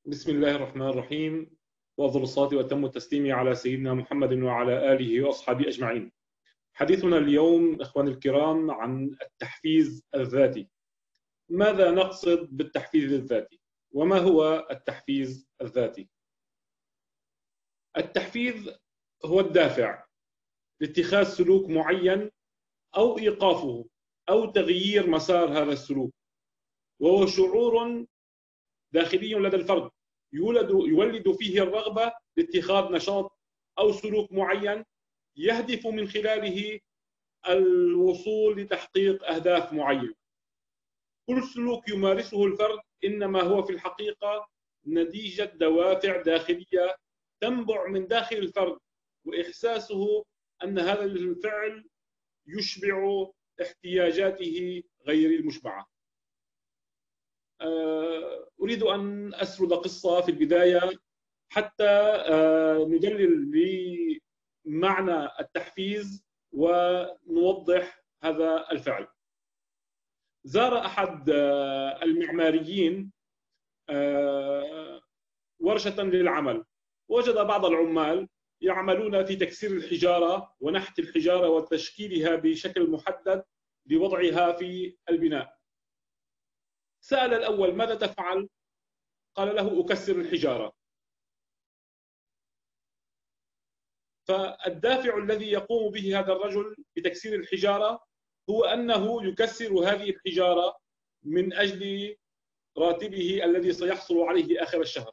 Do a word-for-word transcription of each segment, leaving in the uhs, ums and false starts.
بسم الله الرحمن الرحيم، وأفضل الصلاة وأتم التسليم على سيدنا محمد وعلى آله وأصحابه أجمعين. حديثنا اليوم إخواني الكرام عن التحفيز الذاتي. ماذا نقصد بالتحفيز الذاتي؟ وما هو التحفيز الذاتي؟ التحفيز هو الدافع لاتخاذ سلوك معين أو إيقافه أو تغيير مسار هذا السلوك، وهو شعور داخلي لدى الفرد يولد يولد فيه الرغبة لاتخاذ نشاط أو سلوك معين يهدف من خلاله الوصول لتحقيق أهداف معينة. كل سلوك يمارسه الفرد إنما هو في الحقيقة نتيجة دوافع داخلية تنبع من داخل الفرد، وإحساسه أن هذا الفعل يشبع احتياجاته غير المشبعة. أريد أن أسرد قصة في البداية حتى ندلل بمعنى التحفيز ونوضح هذا الفعل. زار أحد المعماريين ورشة للعمل، وجد بعض العمال يعملون في تكسير الحجارة ونحت الحجارة وتشكيلها بشكل محدد لوضعها في البناء. سأل الأول: ماذا تفعل؟ قال له: أكسر الحجارة. فالدافع الذي يقوم به هذا الرجل بتكسير الحجارة هو أنه يكسر هذه الحجارة من أجل راتبه الذي سيحصل عليه آخر الشهر.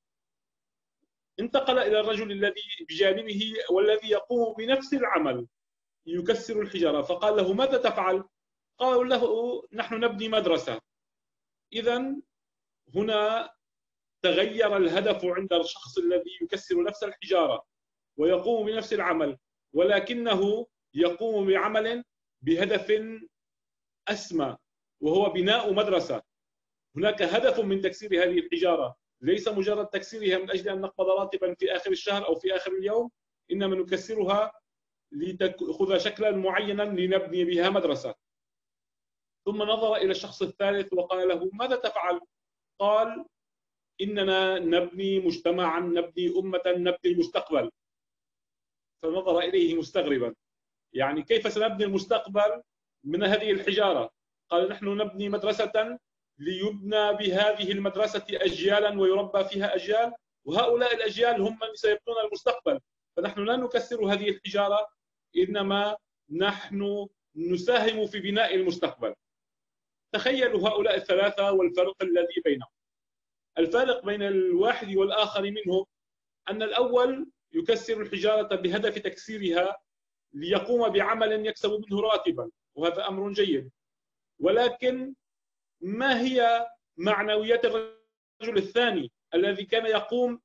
انتقل إلى الرجل الذي بجانبه والذي يقوم بنفس العمل يكسر الحجارة، فقال له: ماذا تفعل؟ قال له: نحن نبني مدرسة. إذا هنا تغير الهدف عند الشخص الذي يكسر نفس الحجارة ويقوم بنفس العمل، ولكنه يقوم بعمل بهدف أسمى وهو بناء مدرسة. هناك هدف من تكسير هذه الحجارة، ليس مجرد تكسيرها من أجل أن نقبض راتبا في آخر الشهر أو في آخر اليوم، إنما نكسرها لتأخذ شكلا معينا لنبني بها مدرسة. ثم نظر إلى الشخص الثالث وقال له: ماذا تفعل؟ قال: إننا نبني مجتمعا، نبني أمة، نبني المستقبل. فنظر إليه مستغربا، يعني كيف سنبني المستقبل من هذه الحجارة؟ قال: نحن نبني مدرسة ليبنى بهذه المدرسة أجيالا ويربى فيها أجيال، وهؤلاء الأجيال هم من سيبنون المستقبل، فنحن لا نكسر هذه الحجارة، إنما نحن نساهم في بناء المستقبل. تخيلوا هؤلاء الثلاثة والفرق الذي بينهم. الفارق بين الواحد والآخر منهم أن الأول يكسر الحجارة بهدف تكسيرها ليقوم بعمل يكسب منه راتبا، وهذا أمر جيد، ولكن ما هي معنويات الرجل الثاني الذي كان يقوم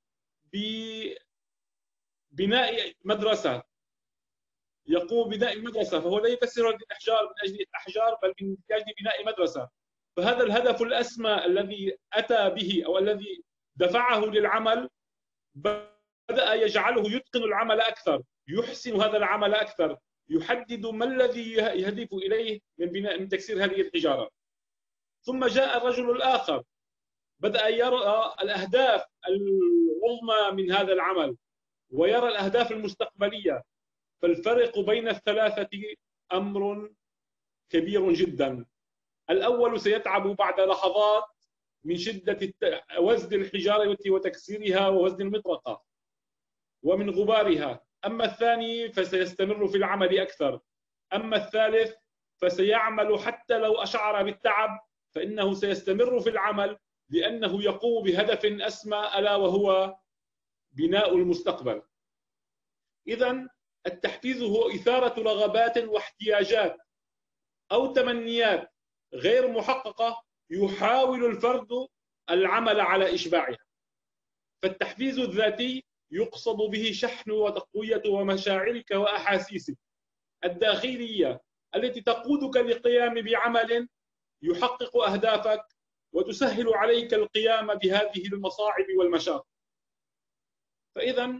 ببناء مدرسة يقوم ببناء مدرسة فهو لا يكسر الأحجار من أجل الأحجار بل من أجل بناء مدرسة. فهذا الهدف الأسمى الذي أتى به أو الذي دفعه للعمل بدأ يجعله يتقن العمل أكثر، يحسن هذا العمل أكثر، يحدد ما الذي يهدف إليه من بناء من تكسير هذه الحجارة. ثم جاء الرجل الآخر بدأ يرى الأهداف العظمى من هذا العمل ويرى الأهداف المستقبلية. فالفرق بين الثلاثة أمر كبير جدا. الأول سيتعب بعد لحظات من شدة وزن الحجارة وتكسيرها ووزن المطرقة ومن غبارها، أما الثاني فسيستمر في العمل أكثر، أما الثالث فسيعمل حتى لو أشعر بالتعب فإنه سيستمر في العمل لأنه يقوم بهدف أسمى ألا وهو بناء المستقبل. إذن التحفيز هو إثارة رغبات واحتياجات أو تمنيات غير محققة يحاول الفرد العمل على إشباعها. فالتحفيز الذاتي يقصد به شحن وتقوية ومشاعرك وأحاسيسك الداخلية التي تقودك للقيام بعمل يحقق أهدافك وتسهل عليك القيام بهذه المصاعب والمشاق. فإذا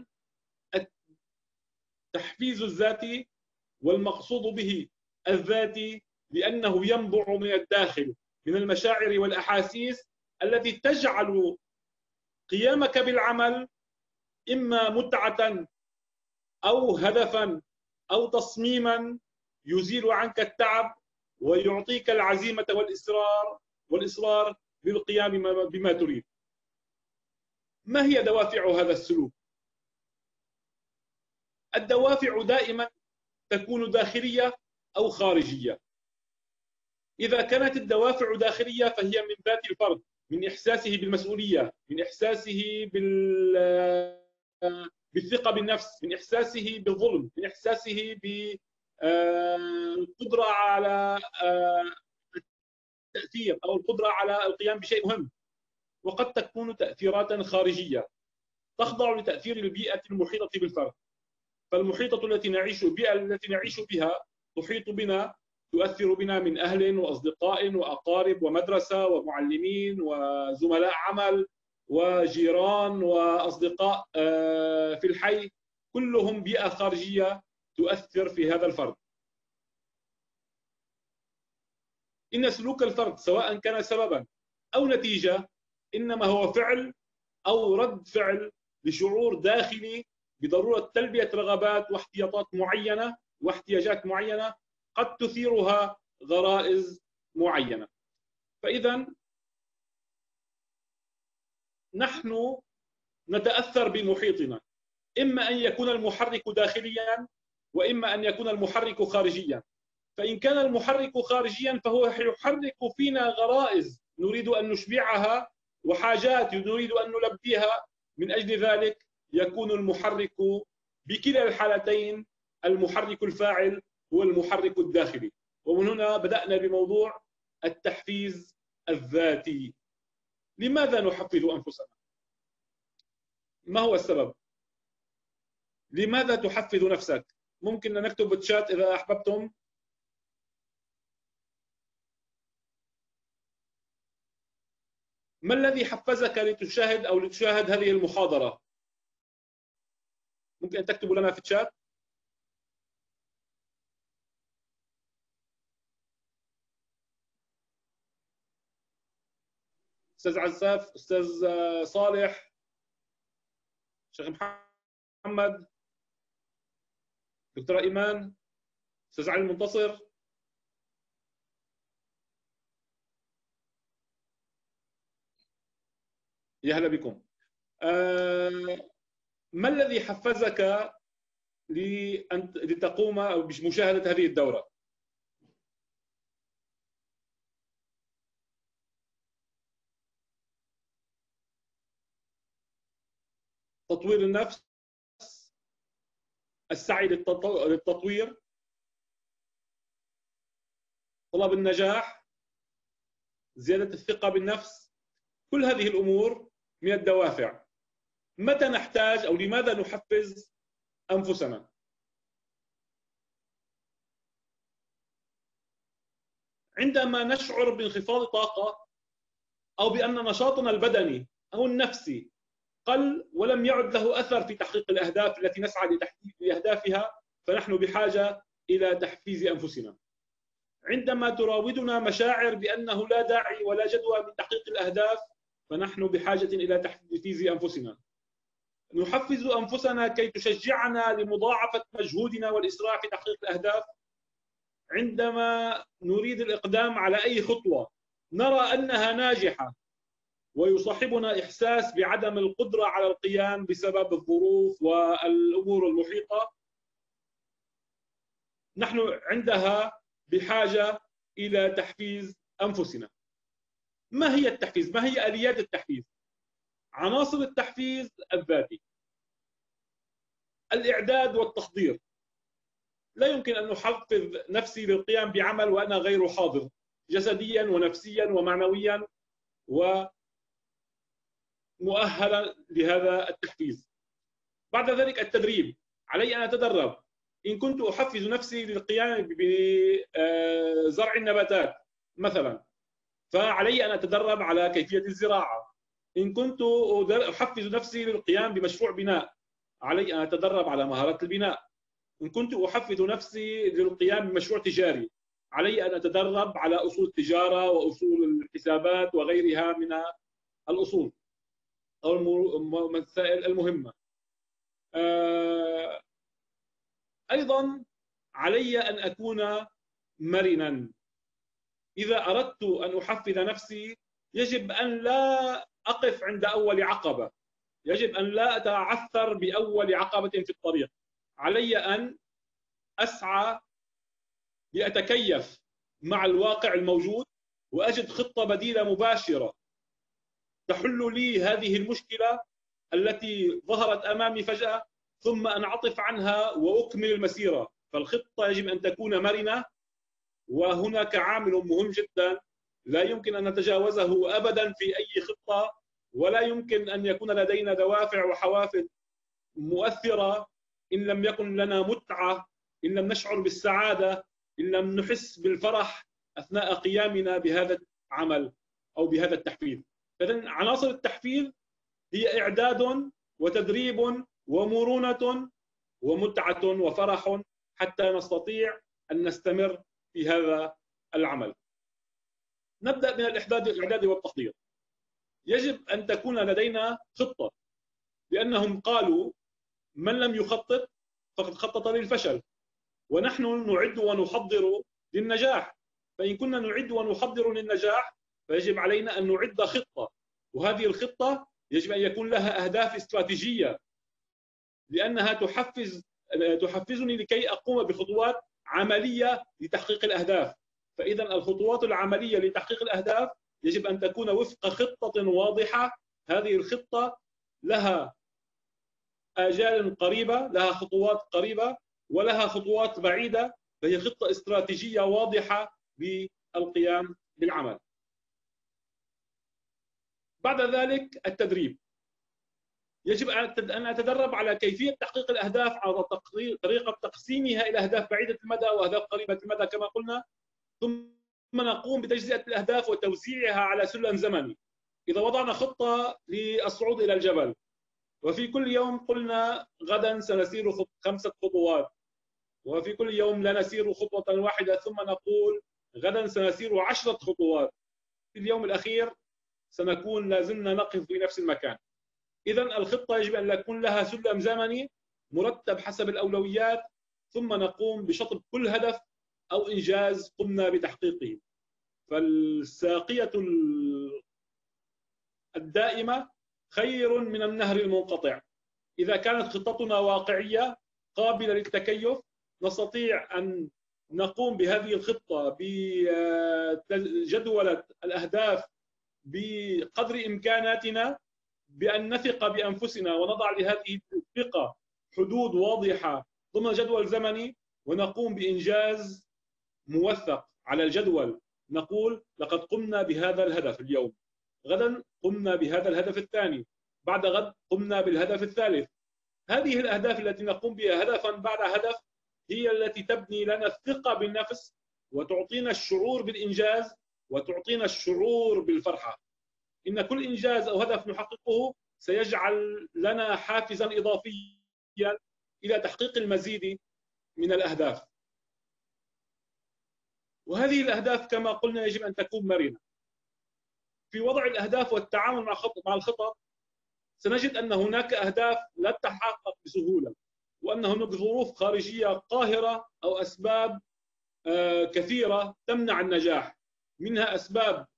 التحفيز الذاتي والمقصود به الذاتي لأنه ينبع من الداخل من المشاعر والأحاسيس التي تجعل قيامك بالعمل إما متعة أو هدفا أو تصميما يزيل عنك التعب ويعطيك العزيمة والإصرار والإصرار بالقيام بما تريد. ما هي دوافع هذا السلوك؟ الدوافع دائما تكون داخلية أو خارجية. إذا كانت الدوافع داخلية فهي من ذات الفرد، من إحساسه بالمسؤولية، من إحساسه بال بالثقة بالنفس، من إحساسه بالظلم، من إحساسه بالقدرة على التأثير أو القدرة على القيام بشيء مهم. وقد تكون تأثيرات خارجية تخضع لتأثير البيئة المحيطة بالفرد. فالمحيطة التي نعيش البيئة التي نعيش بها تحيط بنا، تؤثر بنا من أهل وأصدقاء وأقارب ومدرسة ومعلمين وزملاء عمل وجيران وأصدقاء في الحي، كلهم بيئة خارجية تؤثر في هذا الفرد. إن سلوك الفرد سواء كان سببا أو نتيجة إنما هو فعل أو رد فعل لشعور داخلي بضرورة تلبية رغبات واحتياطات معينة واحتياجات معينة قد تثيرها غرائز معينة. فإذا نحن نتأثر بمحيطنا، إما أن يكون المحرك داخليا وإما أن يكون المحرك خارجيا. فإن كان المحرك خارجيا فهو يحرك فينا غرائز نريد أن نشبعها وحاجات نريد أن نلبيها. من أجل ذلك يكون المحرك بكلا الحالتين المحرك الفاعل هو المحرك الداخلي. ومن هنا بدأنا بموضوع التحفيز الذاتي. لماذا نحفز أنفسنا؟ ما هو السبب؟ لماذا تحفز نفسك؟ ممكن نكتب بالشات إذا أحببتم. ما الذي حفزك لتشاهد أو لتشاهد هذه المحاضرة؟ ممكن أن تكتبوا لنا في الشات. أستاذ عزاف، أستاذ صالح، شيخ محمد، دكتورة إيمان، أستاذ علي المنتصر. يا هلا بكم. آه ما الذي حفزك لتقوم بمشاهدة هذه الدورة؟ تطوير النفس، السعي للتطوير، طلب النجاح، زيادة الثقة بالنفس. كل هذه الأمور من الدوافع. متى نحتاج أو لماذا نحفز أنفسنا؟ عندما نشعر بانخفاض طاقة أو بأن نشاطنا البدني أو النفسي قل ولم يعد له أثر في تحقيق الأهداف التي نسعى لأهدافها، فنحن بحاجة إلى تحفيز أنفسنا. عندما تراودنا مشاعر بأنه لا داعي ولا جدوى من تحقيق الأهداف فنحن بحاجة إلى تحفيز أنفسنا. نحفز أنفسنا كي تشجعنا لمضاعفة مجهودنا والإسراع في تحقيق الأهداف. عندما نريد الإقدام على أي خطوة نرى أنها ناجحة ويصاحبنا إحساس بعدم القدرة على القيام بسبب الظروف والأمور المحيطة، نحن عندها بحاجة إلى تحفيز أنفسنا. ما هي التحفيز؟ ما هي آليات التحفيز؟ عناصر التحفيز الذاتي: الإعداد والتحضير. لا يمكن أن نحفز نفسي للقيام بعمل وأنا غير حاضر جسديا ونفسيا ومعنويا ومؤهلا لهذا التحفيز. بعد ذلك التدريب. علي أن أتدرب. إن كنت أحفز نفسي للقيام بزرع النباتات مثلا فعلي أن أتدرب على كيفية الزراعة. إن كنت أحفز نفسي للقيام بمشروع بناء علي أن أتدرب على مهارات البناء. إن كنت أحفز نفسي للقيام بمشروع تجاري علي أن أتدرب على أصول التجارة وأصول الحسابات وغيرها من الأصول. أو المسائل المهمة. أيضا علي أن أكون مرنا. إذا أردت أن أحفز نفسي يجب أن لا أقف عند أول عقبة، يجب أن لا أتعثر بأول عقبة في الطريق. علي أن أسعى لأتكيف مع الواقع الموجود وأجد خطة بديلة مباشرة تحل لي هذه المشكلة التي ظهرت أمامي فجأة، ثم أنعطف عنها وأكمل المسيرة. فالخطة يجب أن تكون مرنة. وهناك عامل مهم جدا لا يمكن أن نتجاوزه أبدا في أي خطة، ولا يمكن أن يكون لدينا دوافع وحوافز مؤثرة إن لم يكن لنا متعة، إن لم نشعر بالسعادة، إن لم نحس بالفرح أثناء قيامنا بهذا العمل أو بهذا التحفيز. فإذن عناصر التحفيز هي إعداد وتدريب ومرونة ومتعة وفرح حتى نستطيع أن نستمر في هذا العمل. نبدأ من الإعداد والتخطيط. يجب أن تكون لدينا خطة، لأنهم قالوا من لم يخطط فقد خطط للفشل، ونحن نعد ونحضر للنجاح. فإن كنا نعد ونحضر للنجاح فيجب علينا أن نعد خطة، وهذه الخطة يجب أن يكون لها أهداف استراتيجية، لأنها تحفز تحفزني لكي أقوم بخطوات عملية لتحقيق الأهداف. فإذا الخطوات العملية لتحقيق الأهداف يجب أن تكون وفق خطة واضحة. هذه الخطة لها آجال قريبة، لها خطوات قريبة، ولها خطوات بعيدة، فهي خطة استراتيجية واضحة بالقيام بالعمل. بعد ذلك التدريب. يجب أن أتدرب على كيفية تحقيق الأهداف، على طريقة تقسيمها إلى أهداف بعيدة المدى وأهداف قريبة المدى كما قلنا، ثم نقوم بتجزئة الأهداف وتوزيعها على سلم زمني. إذا وضعنا خطة للصعود إلى الجبل، وفي كل يوم قلنا غدا سنسير خمسة خطوات، وفي كل يوم لا نسير خطوة واحدة، ثم نقول غدا سنسير عشرة خطوات، في اليوم الأخير سنكون لازلنا نقف في نفس المكان. إذا الخطة يجب أن يكون لها سلم زمني مرتب حسب الأولويات، ثم نقوم بشطب كل هدف أو إنجاز قمنا بتحقيقه. فالساقية الدائمة خير من النهر المنقطع. إذا كانت خطتنا واقعية قابلة للتكيف نستطيع أن نقوم بهذه الخطة بجدولة الأهداف بقدر إمكاناتنا، بأن نثق بأنفسنا ونضع لهذه الثقة حدود واضحة ضمن جدول زمني، ونقوم بإنجاز موثق على الجدول. نقول لقد قمنا بهذا الهدف اليوم، غدا قمنا بهذا الهدف الثاني، بعد غد قمنا بالهدف الثالث. هذه الأهداف التي نقوم بها هدفا بعد هدف هي التي تبني لنا الثقة بالنفس، وتعطينا الشعور بالإنجاز، وتعطينا الشعور بالفرحة. إن كل إنجاز أو هدف نحققه سيجعل لنا حافزا إضافيا إلى تحقيق المزيد من الأهداف. وهذه الأهداف كما قلنا يجب أن تكون مرنة. في وضع الأهداف والتعامل مع مع الخطط سنجد أن هناك أهداف لا تتحقق بسهولة، وأن هناك ظروف خارجية قاهرة أو أسباب كثيرة تمنع النجاح، منها أسباب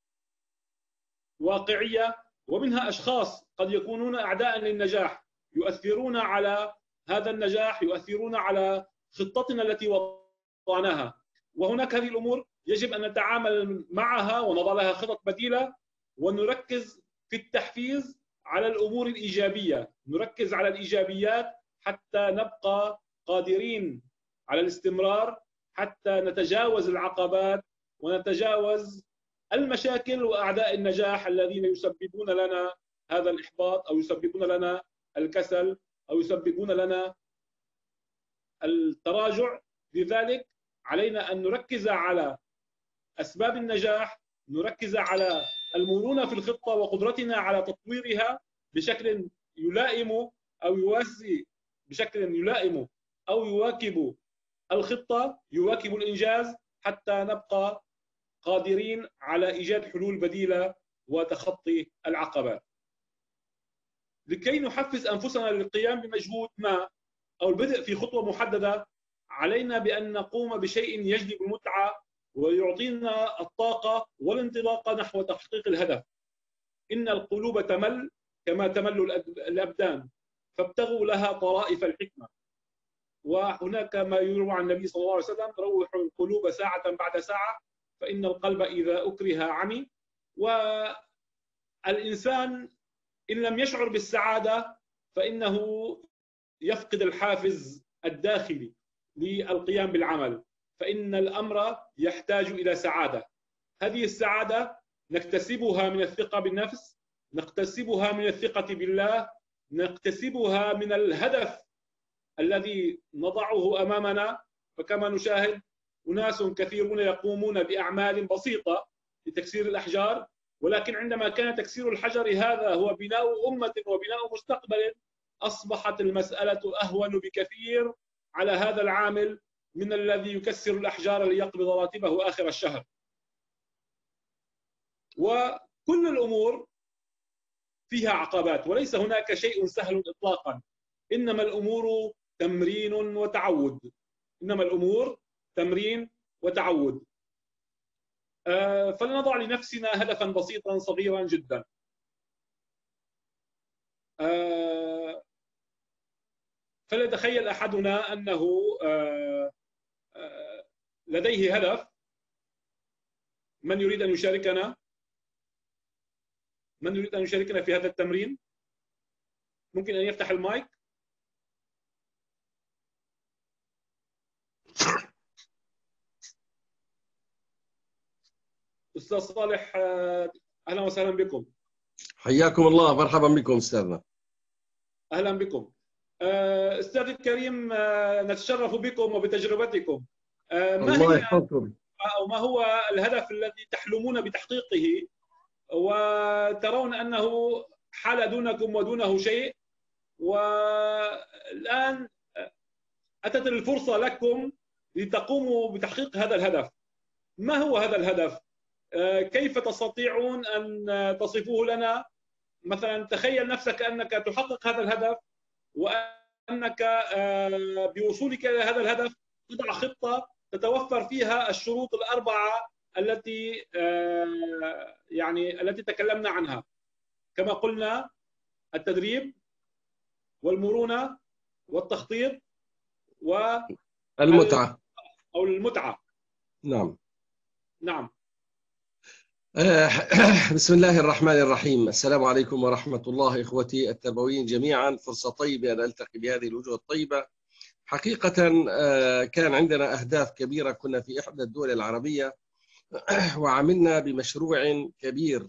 واقعية، ومنها أشخاص قد يكونون أعداء للنجاح يؤثرون على هذا النجاح، يؤثرون على خطتنا التي وضعناها. وهناك هذه الأمور يجب أن نتعامل معها ونضع لها خطط بديلة، ونركز في التحفيز على الأمور الإيجابية، نركز على الإيجابيات حتى نبقى قادرين على الاستمرار، حتى نتجاوز العقبات ونتجاوز المشاكل وأعداء النجاح الذين يسببون لنا هذا الإحباط، أو يسببون لنا الكسل، أو يسببون لنا التراجع. لذلك علينا أن نركز على أسباب النجاح، نركز على المرونة في الخطة وقدرتنا على تطويرها بشكل يلائم أو يوازي بشكل يلائم أو يواكب الخطة، يواكب الإنجاز، حتى نبقى قادرين على إيجاد حلول بديلة وتخطي العقبات. لكي نحفز أنفسنا للقيام بمجهود ما أو البدء في خطوة محددة، علينا بأن نقوم بشيء يجلب المتعة ويعطينا الطاقة والانطلاق نحو تحقيق الهدف. إن القلوب تمل كما تمل الأبدان، فابتغوا لها طرائف الحكمة. وهناك ما يروى عن النبي صلى الله عليه وسلم: روحوا القلوب ساعة بعد ساعة فإن القلب إذا أكره عمي. والإنسان إن لم يشعر بالسعادة فإنه يفقد الحافز الداخلي للقيام بالعمل، فإن الأمر يحتاج إلى سعادة. هذه السعادة نكتسبها من الثقة بالنفس، نكتسبها من الثقة بالله، نكتسبها من الهدف الذي نضعه أمامنا. فكما نشاهد أناس كثيرون يقومون بأعمال بسيطة لتكسير الأحجار، ولكن عندما كان تكسير الحجر هذا هو بناء أمة وبناء مستقبل، أصبحت المسألة أهون بكثير على هذا العامل من الذي يكسر الأحجار ليقبض راتبه آخر الشهر. وكل الأمور فيها عقبات، وليس هناك شيء سهل إطلاقا، إنما الأمور تمرين وتعود. إنما الأمور تمرين وتعود. فلنضع لنفسنا هدفا بسيطا صغيرا جدا. فليتخيل أحدنا أنه لديه هدف. من يريد أن يشاركنا؟ من يريد أن يشاركنا في هذا التمرين؟ ممكن أن يفتح المايك؟ أستاذ صالح، أهلا وسهلا بكم. حياكم الله، مرحبا بكم أستاذنا. أهلا بكم. أستاذ الكريم، نتشرف بكم وبتجربتكم. ما الله هي يحفظكم. أو ما هو الهدف الذي تحلمون بتحقيقه وترون أنه حال دونكم ودونه شيء، والآن أتت الفرصة لكم لتقوموا بتحقيق هذا الهدف؟ ما هو هذا الهدف؟ كيف تستطيعون أن تصفوه لنا؟ مثلا تخيل نفسك أنك تحقق هذا الهدف، وأنك بوصولك إلى هذا الهدف تضع خطة تتوفر فيها الشروط الأربعة التي يعني التي تكلمنا عنها، كما قلنا: التدريب والمرونة والتخطيط والمتعة أو المتعة. نعم نعم. بسم الله الرحمن الرحيم. السلام عليكم ورحمة الله إخوتي التربويين جميعا. فرصة طيبة أن ألتقي بهذه الوجوه الطيبة. حقيقة كان عندنا أهداف كبيرة، كنا في إحدى الدول العربية وعملنا بمشروع كبير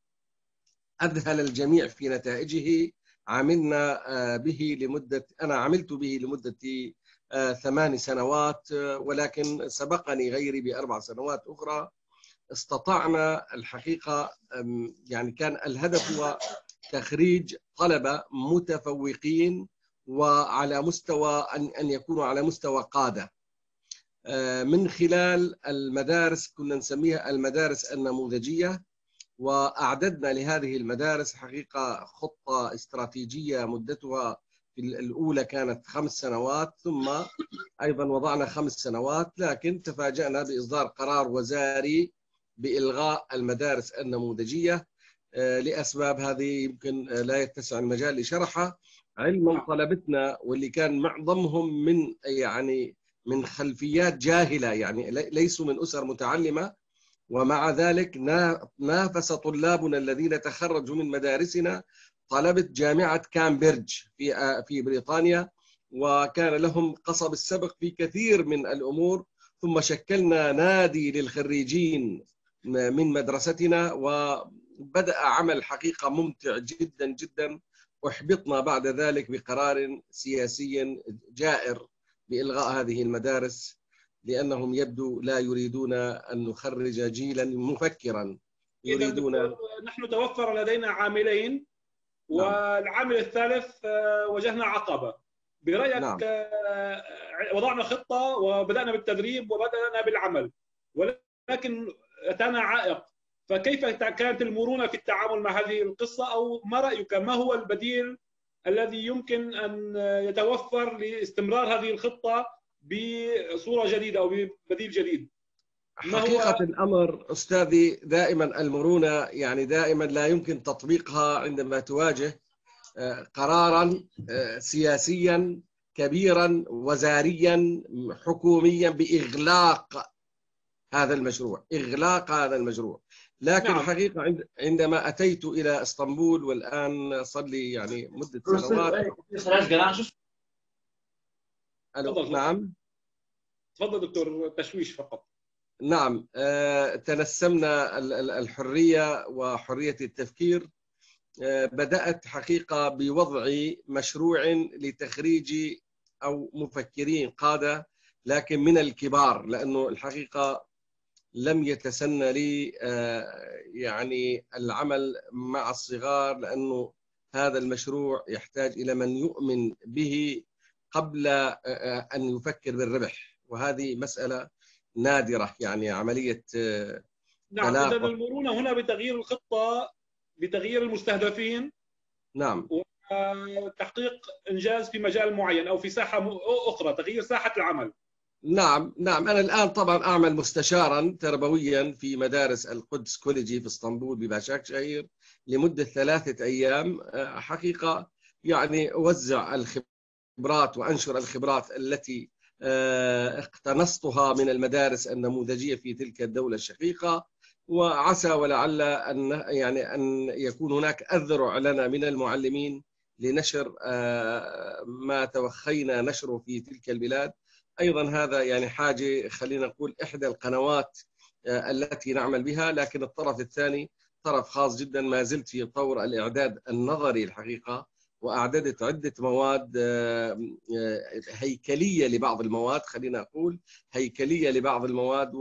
أذهل الجميع في نتائجه. عملنا به لمدة أنا عملت به لمدة ثمان سنوات، ولكن سبقني غيري بأربع سنوات أخرى. استطعنا الحقيقة، يعني كان الهدف هو تخريج طلبة متفوقين وعلى مستوى أن أن يكونوا على مستوى قادة من خلال المدارس، كنا نسميها المدارس النموذجية. وأعددنا لهذه المدارس حقيقة خطة استراتيجية مدتها في الأولى كانت خمس سنوات، ثم أيضا وضعنا خمس سنوات، لكن تفاجأنا بإصدار قرار وزاري بإلغاء المدارس النموذجية لأسباب هذه يمكن لا يتسع المجال لشرحها. علما طلبتنا واللي كان معظمهم من يعني من خلفيات جاهلة، يعني ليسوا من أسر متعلمة، ومع ذلك نافس طلابنا الذين تخرجوا من مدارسنا طلبة جامعة كامبريدج في في بريطانيا، وكان لهم قصب السبق في كثير من الأمور. ثم شكلنا نادي للخريجين من مدرستنا، وبدأ عمل حقيقة ممتع جدا جدا. أحبطنا بعد ذلك بقرار سياسي جائر بإلغاء هذه المدارس، لأنهم يبدو لا يريدون أن نخرج جيلا مفكرا. يريدون. نحن توفر لدينا عاملين، والعامل الثالث واجهنا عقبة. برأيك نعم. وضعنا خطة وبدأنا بالتدريب وبدأنا بالعمل، ولكن أتانا عائق. فكيف كانت المرونة في التعامل مع هذه القصة؟ أو ما رأيك، ما هو البديل الذي يمكن أن يتوفر لاستمرار هذه الخطة بصورة جديدة أو ببديل جديد؟ ما هو؟ حقيقة الأمر أستاذي دائما المرونة يعني دائما لا يمكن تطبيقها عندما تواجه قرارا سياسيا كبيرا وزاريا حكوميا بإغلاق هذا المشروع إغلاق هذا المشروع. لكن نعم. حقيقة عندما أتيت إلى اسطنبول والآن صار لي يعني مدة سنوات. تفضل. نعم تفضل دكتور، تشويش فقط. نعم تنسمنا الحرية وحرية التفكير. بدأت حقيقة بوضع مشروع لتخريج أو مفكرين قادة، لكن من الكبار، لأنه الحقيقة لم يتسنى لي يعني العمل مع الصغار، لأنه هذا المشروع يحتاج إلى من يؤمن به قبل أن يفكر بالربح، وهذه مسألة نادرة يعني عملية. نعم، إذا المرونة هنا بتغيير الخطة، بتغيير المستهدفين. نعم. وتحقيق إنجاز في مجال معين أو في ساحة أخرى، تغيير ساحة العمل. نعم نعم. أنا الآن طبعا أعمل مستشارا تربويا في مدارس القدس كوليجي في اسطنبول بباشاكشهير لمدة ثلاثة أيام. حقيقة يعني أوزع الخبرات وأنشر الخبرات التي اقتنصتها من المدارس النموذجية في تلك الدولة الشقيقة، وعسى ولعل أن يعني أن يكون هناك أذرع لنا من المعلمين لنشر ما توخينا نشره في تلك البلاد. أيضا هذا يعني حاجة، خلينا نقول إحدى القنوات التي نعمل بها، لكن الطرف الثاني طرف خاص جدا. ما زلت في طور الإعداد النظري الحقيقة، وأعددت عدة مواد هيكلية لبعض المواد، خلينا أقول هيكلية لبعض المواد،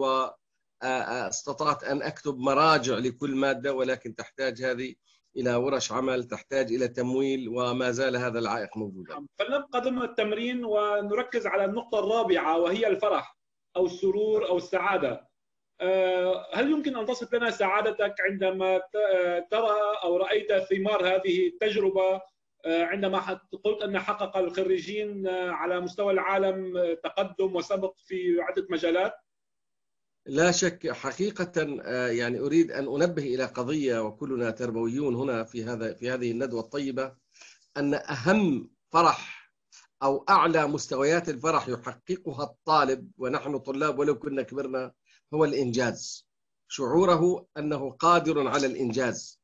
واستطعت أن أكتب مراجع لكل مادة، ولكن تحتاج هذه إلى ورش عمل، تحتاج إلى تمويل، وما زال هذا العائق موجودا. فلنبقى ضمن التمرين ونركز على النقطة الرابعة، وهي الفرح أو السرور أو السعادة. هل يمكن أن تصف لنا سعادتك عندما ترى أو رأيت ثمار هذه التجربة، عندما قلت أن حقق الخريجين على مستوى العالم تقدم وسبق في عدة مجالات؟ لا شك. حقيقة يعني أريد أن أنبه إلى قضية، وكلنا تربويون هنا في هذا في هذه الندوة الطيبة، أن أهم فرح أو أعلى مستويات الفرح يحققها الطالب، ونحن طلاب ولو كنا كبرنا، هو الإنجاز. شعوره أنه قادر على الإنجاز،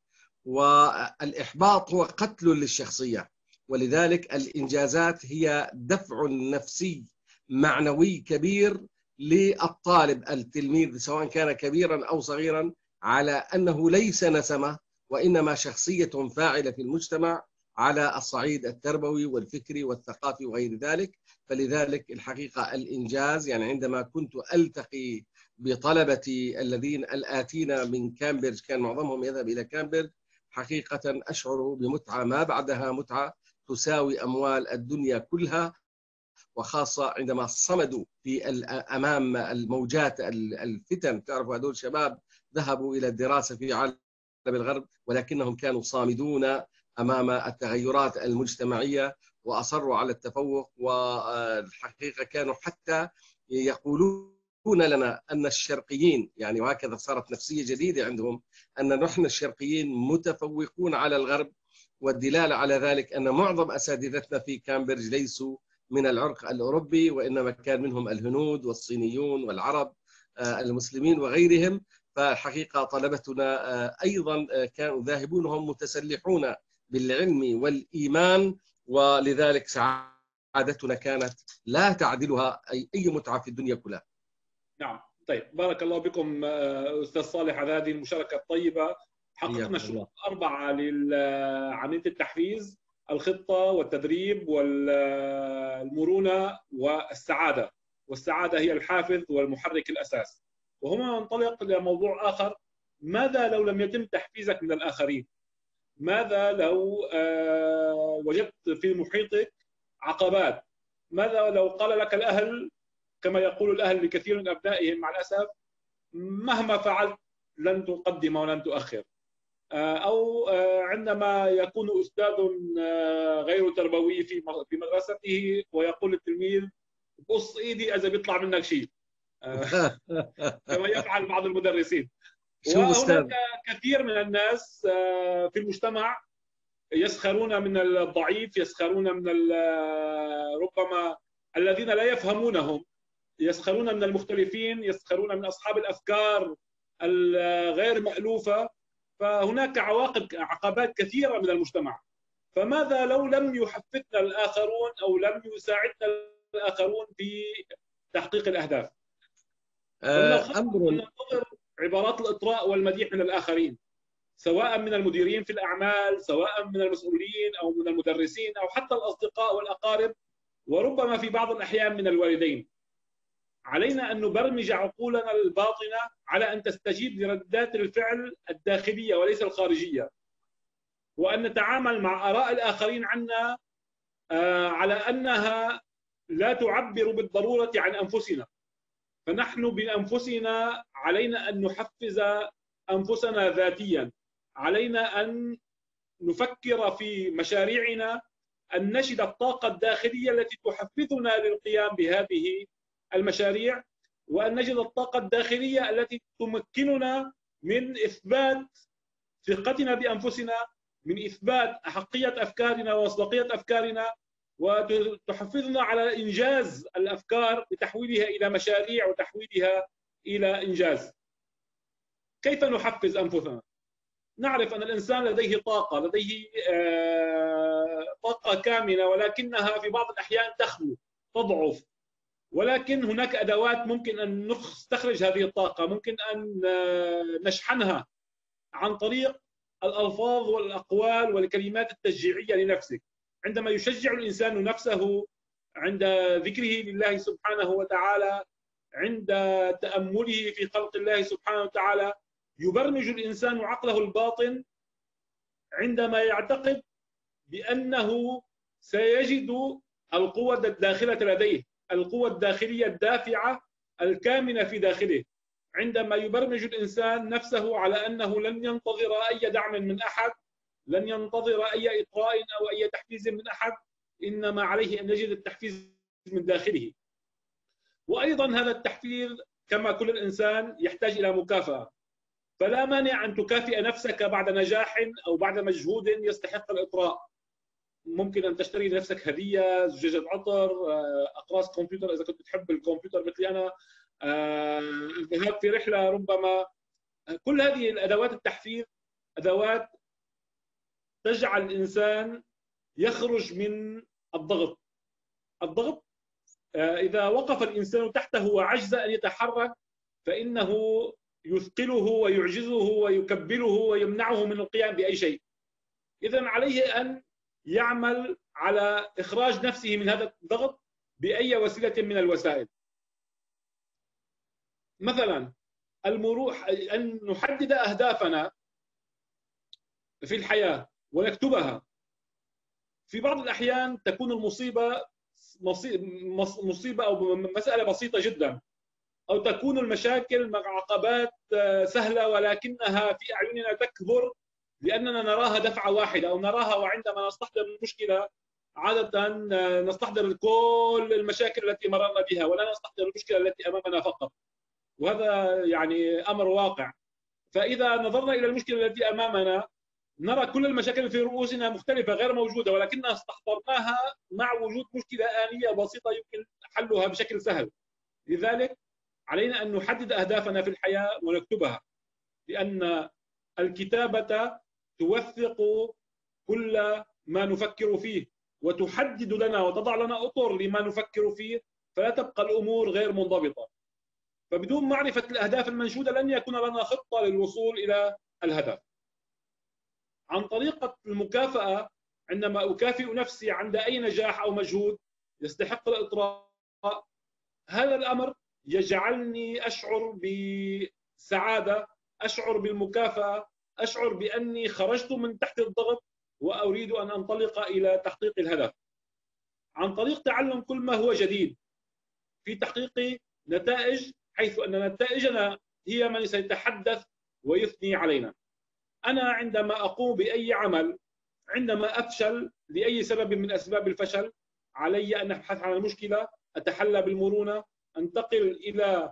والإحباط هو قتل للشخصية. ولذلك الإنجازات هي دفع نفسي معنوي كبير للطالب التلميذ، سواء كان كبيرا أو صغيرا، على أنه ليس نسمة، وإنما شخصية فاعلة في المجتمع على الصعيد التربوي والفكري والثقافي وغير ذلك. فلذلك الحقيقة الإنجاز، يعني عندما كنت ألتقي بطلبتي الذين الآتين من كامبريدج، كان معظمهم يذهب إلى كامبريدج، حقيقة أشعر بمتعة ما بعدها متعة تساوي أموال الدنيا كلها، وخاصة عندما صمدوا في أمام الموجات الفتن. تعرفوا هذول شباب ذهبوا إلى الدراسة في عالم الغرب، ولكنهم كانوا صامدون أمام التغيرات المجتمعية وأصروا على التفوق. والحقيقة كانوا حتى يقولون لنا أن الشرقيين، يعني وهكذا صارت نفسية جديدة عندهم، أن نحن الشرقيين متفوقون على الغرب. والدلالة على ذلك أن معظم أساتذتنا في كامبريدج ليسوا من العرق الأوروبي، وإنما كان منهم الهنود والصينيون والعرب المسلمين وغيرهم. فالحقيقة طلبتنا أيضا كانوا ذاهبون هم متسلحون بالعلم والإيمان، ولذلك سعادتنا كانت لا تعدلها أي أي متعة في الدنيا كلها. نعم. طيب، بارك الله بكم أستاذ صالح على هذه المشاركة الطيبة. حققنا شروط أربعة لعملية التحفيز: الخطة والتدريب والمرونة والسعادة. والسعادة هي الحافز والمحرك الأساس. وهنا ننطلق لموضوع آخر: ماذا لو لم يتم تحفيزك من الآخرين؟ ماذا لو وجدت في محيطك عقبات؟ ماذا لو قال لك الأهل، كما يقول الأهل لكثير من أبنائهم مع الأسف، مهما فعلت لن تقدم ولن تؤخر؟ أو عندما يكون أستاذ غير تربوي في في مدرسته ويقول للتلميذ قص ايدي اذا بيطلع منك شيء كما يفعل بعض المدرسين. شوف وهناك استاذ، كثير من الناس في المجتمع يسخرون من الضعيف، يسخرون من ربما الذين لا يفهمونهم، يسخرون من المختلفين، يسخرون من أصحاب الأفكار الغير مألوفة. فهناك عواقب عقبات كثيرة من المجتمع. فماذا لو لم يحفزنا الآخرون أو لم يساعدنا الآخرون في تحقيق الأهداف؟ ومن الخطأ أن ننتظر عبارات الإطراء والمديح من الآخرين، سواء من المديرين في الأعمال، سواء من المسؤولين أو من المدرسين أو حتى الأصدقاء والأقارب، وربما في بعض الأحيان من الوالدين. علينا أن نبرمج عقولنا الباطنة على أن تستجيب لردات الفعل الداخلية وليس الخارجية، وأن نتعامل مع آراء الآخرين عنا على أنها لا تعبر بالضرورة عن أنفسنا. فنحن بأنفسنا علينا أن نحفز أنفسنا ذاتيا، علينا أن نفكر في مشاريعنا، أن نجد الطاقة الداخلية التي تحفزنا للقيام بهذه المشاريع، وأن نجد الطاقة الداخلية التي تمكننا من إثبات ثقتنا بأنفسنا، من إثبات أحقية أفكارنا ومصداقية أفكارنا، وتحفزنا على إنجاز الأفكار بتحويلها إلى مشاريع وتحويلها إلى إنجاز. كيف نحفز أنفسنا؟ نعرف أن الإنسان لديه طاقة، لديه طاقة كامنة، ولكنها في بعض الأحيان تخلو، تضعف. ولكن هناك أدوات ممكن أن نستخرج هذه الطاقة، ممكن أن نشحنها عن طريق الألفاظ والأقوال والكلمات التشجيعية لنفسك. عندما يشجع الإنسان نفسه عند ذكره لله سبحانه وتعالى، عند تأمله في خلق الله سبحانه وتعالى، يبرمج الإنسان عقله الباطن عندما يعتقد بأنه سيجد القوة الداخلة لديه، القوة الداخلية الدافعة الكامنة في داخله. عندما يبرمج الإنسان نفسه على أنه لن ينتظر أي دعم من أحد، لن ينتظر أي إطراء أو أي تحفيز من أحد، إنما عليه أن يجد التحفيز من داخله. وأيضا هذا التحفيز كما كل الإنسان يحتاج إلى مكافأة. فلا مانع أن تكافئ نفسك بعد نجاح أو بعد مجهود يستحق الإطراء. ممكن أن تشتري لنفسك هدية، زجاجة عطر، أقراص كمبيوتر إذا كنت تحب الكمبيوتر مثلي أنا، الذهاب في رحلة ربما. كل هذه الأدوات التحفيز أدوات تجعل الإنسان يخرج من الضغط. الضغط إذا وقف الإنسان تحته وعجز أن يتحرك فإنه يثقله ويعجزه ويكبله ويمنعه من القيام بأي شيء. إذن عليه أن يعمل على إخراج نفسه من هذا الضغط بأي وسيلة من الوسائل. مثلا المروح، أن نحدد أهدافنا في الحياة ونكتبها. في بعض الأحيان تكون المصيبة مصيبة أو مسألة بسيطة جدا، أو تكون المشاكل مع عقبات سهلة ولكنها في أعيننا تكبر لأننا نراها دفعة واحدة، أو نراها وعندما نستحضر المشكلة عادة نستحضر كل المشاكل التي مررنا بها ولا نستحضر المشكلة التي أمامنا فقط، وهذا يعني أمر واقع. فإذا نظرنا إلى المشكلة التي أمامنا نرى كل المشاكل في رؤوسنا مختلفة غير موجودة، ولكننا استحضرناها مع وجود مشكلة آنية بسيطة يمكن حلها بشكل سهل. لذلك علينا أن نحدد أهدافنا في الحياة ونكتبها، لأن الكتابة توثق كل ما نفكر فيه وتحدد لنا وتضع لنا أطر لما نفكر فيه، فلا تبقى الأمور غير منضبطة. فبدون معرفة الأهداف المنشودة لن يكون لنا خطة للوصول إلى الهدف. عن طريقة المكافأة، عندما أكافئ نفسي عند أي نجاح أو مجهود يستحق الإطراء، هذا الأمر يجعلني أشعر بسعادة، أشعر بالمكافأة، أشعر بأني خرجت من تحت الضغط وأريد أن أنطلق إلى تحقيق الهدف. عن طريق تعلم كل ما هو جديد في تحقيق نتائج، حيث أن نتائجنا هي من سيتحدث ويثني علينا. أنا عندما أقوم بأي عمل، عندما أفشل لأي سبب من أسباب الفشل علي أن أبحث عن المشكلة، أتحلى بالمرونة، أنتقل إلى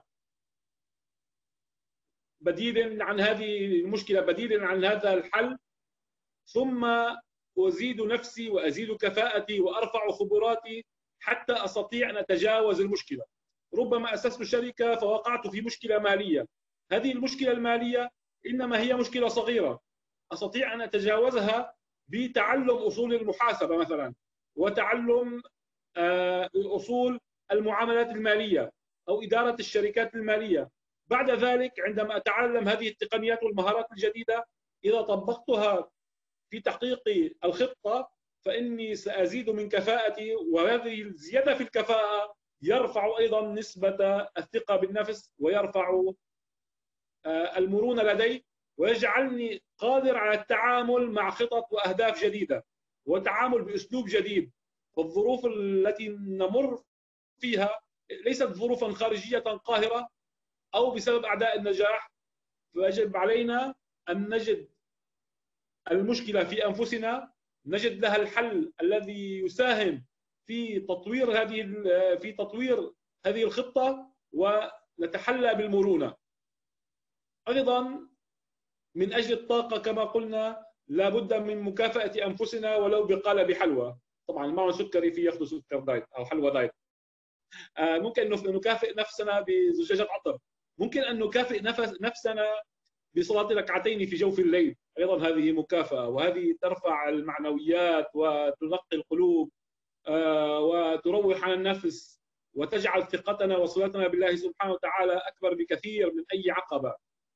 بديل عن هذه المشكلة، بديل عن هذا الحل، ثم أزيد نفسي وأزيد كفاءتي وأرفع خبراتي حتى أستطيع أن أتجاوز المشكلة. ربما أسست شركة فوقعت في مشكلة مالية، هذه المشكلة المالية إنما هي مشكلة صغيرة أستطيع أن أتجاوزها بتعلم أصول المحاسبة مثلا، وتعلم أصول المعاملات المالية أو إدارة الشركات المالية. بعد ذلك عندما أتعلم هذه التقنيات والمهارات الجديدة، إذا طبقتها في تحقيق الخطة فإني سأزيد من كفاءتي، وهذه الزيادة في الكفاءة يرفع أيضا نسبة الثقة بالنفس ويرفع المرونة لدي، ويجعلني قادر على التعامل مع خطط وأهداف جديدة والتعامل بأسلوب جديد. والظروف التي نمر فيها ليست ظروفا خارجية قاهرة أو بسبب أعداء النجاح، فيجب علينا أن نجد المشكلة في أنفسنا، نجد لها الحل الذي يساهم في تطوير هذه في تطوير هذه الخطة، ونتحلى بالمرونة. أيضا من أجل الطاقة كما قلنا لا بد من مكافأة أنفسنا ولو بقالب حلوى. طبعا المعمل السكري فيه ياخذ سكر دايت أو حلوى دايت. ممكن أن نكافئ نفسنا بزجاجة عطر، ممكن أن نكافئ نفسنا بصلاة ركعتين في جوف الليل، أيضا هذه مكافأة، وهذه ترفع المعنويات وتنقي القلوب وتروح عن النفس وتجعل ثقتنا وصلتنا بالله سبحانه وتعالى أكبر بكثير من أي عقبة.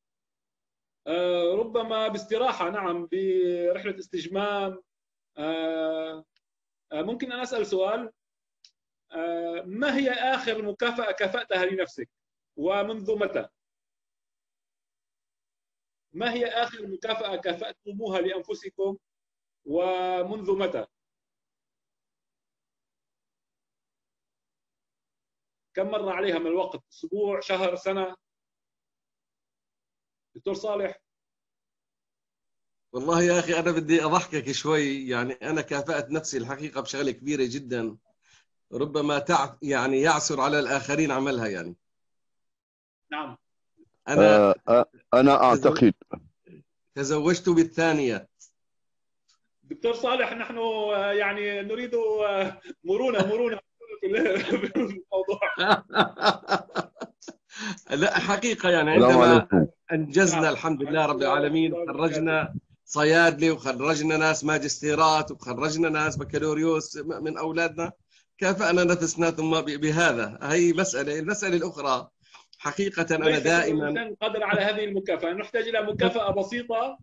ربما باستراحة، نعم، برحلة استجمام. ممكن أن أسأل سؤال: ما هي آخر مكافأة كافأتها لنفسك ومنذ متى؟ ما هي آخر مكافأة كافأتموها لأنفسكم ومنذ متى؟ كم مر عليها من الوقت؟ أسبوع، شهر، سنة؟ دكتور صالح. والله يا أخي أنا بدي أضحكك شوي، يعني أنا كافأت نفسي الحقيقة بشغلة كبيرة جدا ربما تع... يعني يعسر على الآخرين عملها. يعني نعم. أنا آه أنا أعتقد تزوجت بالثانية. دكتور صالح، نحن يعني نريد مرونة مرونة في الموضوع. لا حقيقة يعني عندما أنجزنا الحمد لله رب العالمين، خرجنا صيادلة وخرجنا ناس ماجستيرات وخرجنا ناس بكالوريوس من أولادنا، كافأنا نفسنا ثم بهذا. هي مسألة. المسألة الأخرى حقيقة أنا دائما قادر على هذه المكافأة، نحتاج إلى مكافأة بسيطة.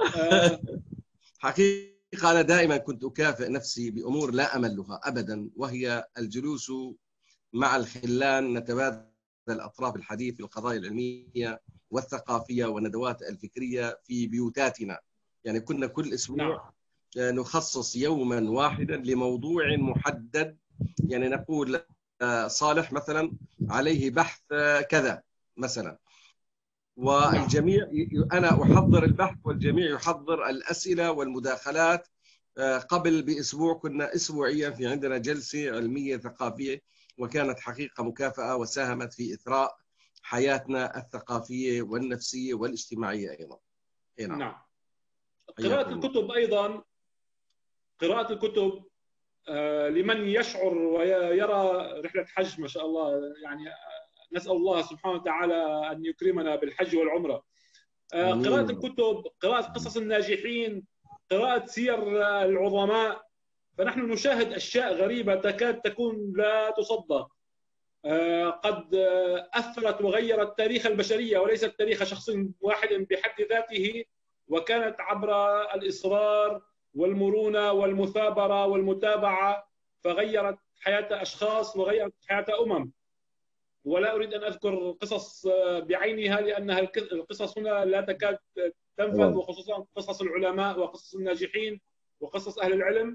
حقيقة أنا دائما كنت أكافئ نفسي بأمور لا أملها أبدا، وهي الجلوس مع الخلان نتبادل أطراف الحديث في القضايا العلمية والثقافية والندوات الفكرية في بيوتاتنا. يعني كنا كل أسبوع نعم. نخصص يوما واحدا لموضوع محدد، يعني نقول صالح مثلا عليه بحث كذا مثلا، والجميع أنا أحضر البحث والجميع يحضر الأسئلة والمداخلات. قبل بأسبوع كنا أسبوعيا في عندنا جلسة علمية ثقافية، وكانت حقيقة مكافأة وساهمت في إثراء حياتنا الثقافية والنفسية والاجتماعية أيضا. نعم. نعم. قراءة الكتب أيضا، قراءة الكتب لمن يشعر ويرى رحلة حج ما شاء الله، يعني نسأل الله سبحانه وتعالى أن يكرمنا بالحج والعمرة. قراءة الكتب، قراءة قصص الناجحين، قراءة سير العظماء، فنحن نشاهد أشياء غريبة تكاد تكون لا تصدق، قد أثرت وغيرت تاريخ البشرية وليست تاريخ شخص واحد بحد ذاته، وكانت عبر الإصرار والمرونة والمثابرة والمتابعة، فغيرت حياة أشخاص وغيرت حياة أمم. ولا أريد أن أذكر قصص بعينها لأنها القصص هنا لا تكاد تنفذ، وخصوصا قصص العلماء وقصص الناجحين وقصص أهل العلم.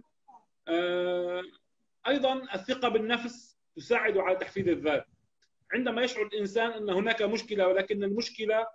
أيضا الثقة بالنفس تساعد على تحفيز الذات. عندما يشعر الإنسان أن هناك مشكلة ولكن المشكلة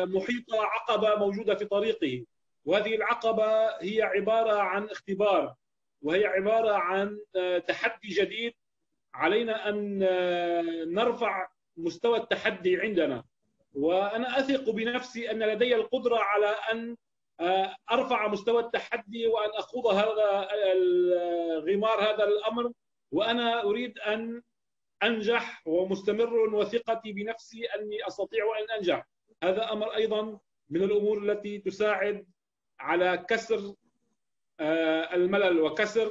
محيطة عقبة موجودة في طريقه، وهذه العقبة هي عبارة عن اختبار، وهي عبارة عن تحدي جديد. علينا أن نرفع مستوى التحدي عندنا، وأنا أثق بنفسي أن لدي القدرة على أن أرفع مستوى التحدي وأن أخوض هذا الغمار، هذا الأمر، وأنا أريد أن أنجح، ومستمر وثقتي بنفسي أني أستطيع أن أنجح. هذا أمر أيضا من الأمور التي تساعد على كسر الملل وكسر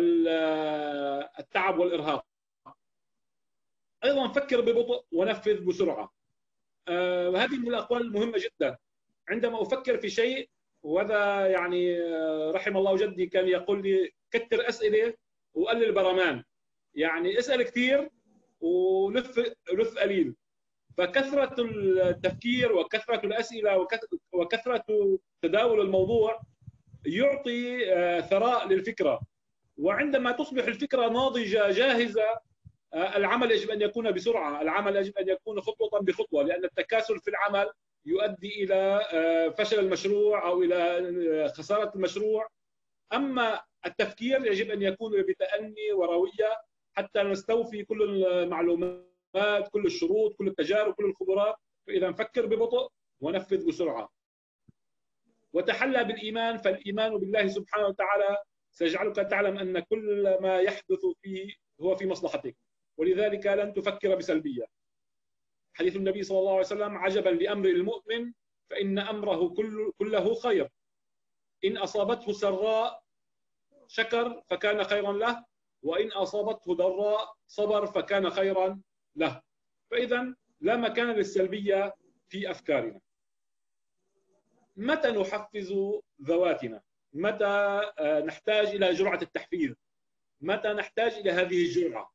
التعب والإرهاق. أيضا فكر ببطء ونفذ بسرعة. هذه من الأقوال المهمة جدا. عندما أفكر في شيء، وهذا يعني رحم الله جدي كان يقول لي كثر أسئلة وقلل برمان، يعني اسأل كثير ولف لف قليل. فكثرة التفكير وكثرة الأسئلة وكثرة تداول الموضوع يعطي ثراء للفكرة، وعندما تصبح الفكرة ناضجة جاهزة، العمل يجب أن يكون بسرعة، العمل يجب أن يكون خطوة بخطوة، لأن التكاسل في العمل يؤدي إلى فشل المشروع أو إلى خسارة المشروع. أما التفكير يجب أن يكون بتأني وروية حتى نستوفي كل المعلومات، كل الشروط، كل التجارب، كل الخبرات. فإذا فكر ببطء ونفذ بسرعة. وتحلى بالإيمان، فالإيمان بالله سبحانه وتعالى سيجعلك تعلم أن كل ما يحدث فيه هو في مصلحتك، ولذلك لن تفكر بسلبية. حديث النبي صلى الله عليه وسلم: عجبا لأمر المؤمن فإن أمره كل كله خير، إن أصابته سراء شكر فكان خيرا له، وإن أصابته ضراء صبر فكان خيرا له. فإذا لا مكان للسلبية في أفكارنا. متى نحفز ذواتنا؟ متى نحتاج إلى جرعة التحفيز؟ متى نحتاج إلى هذه الجرعة؟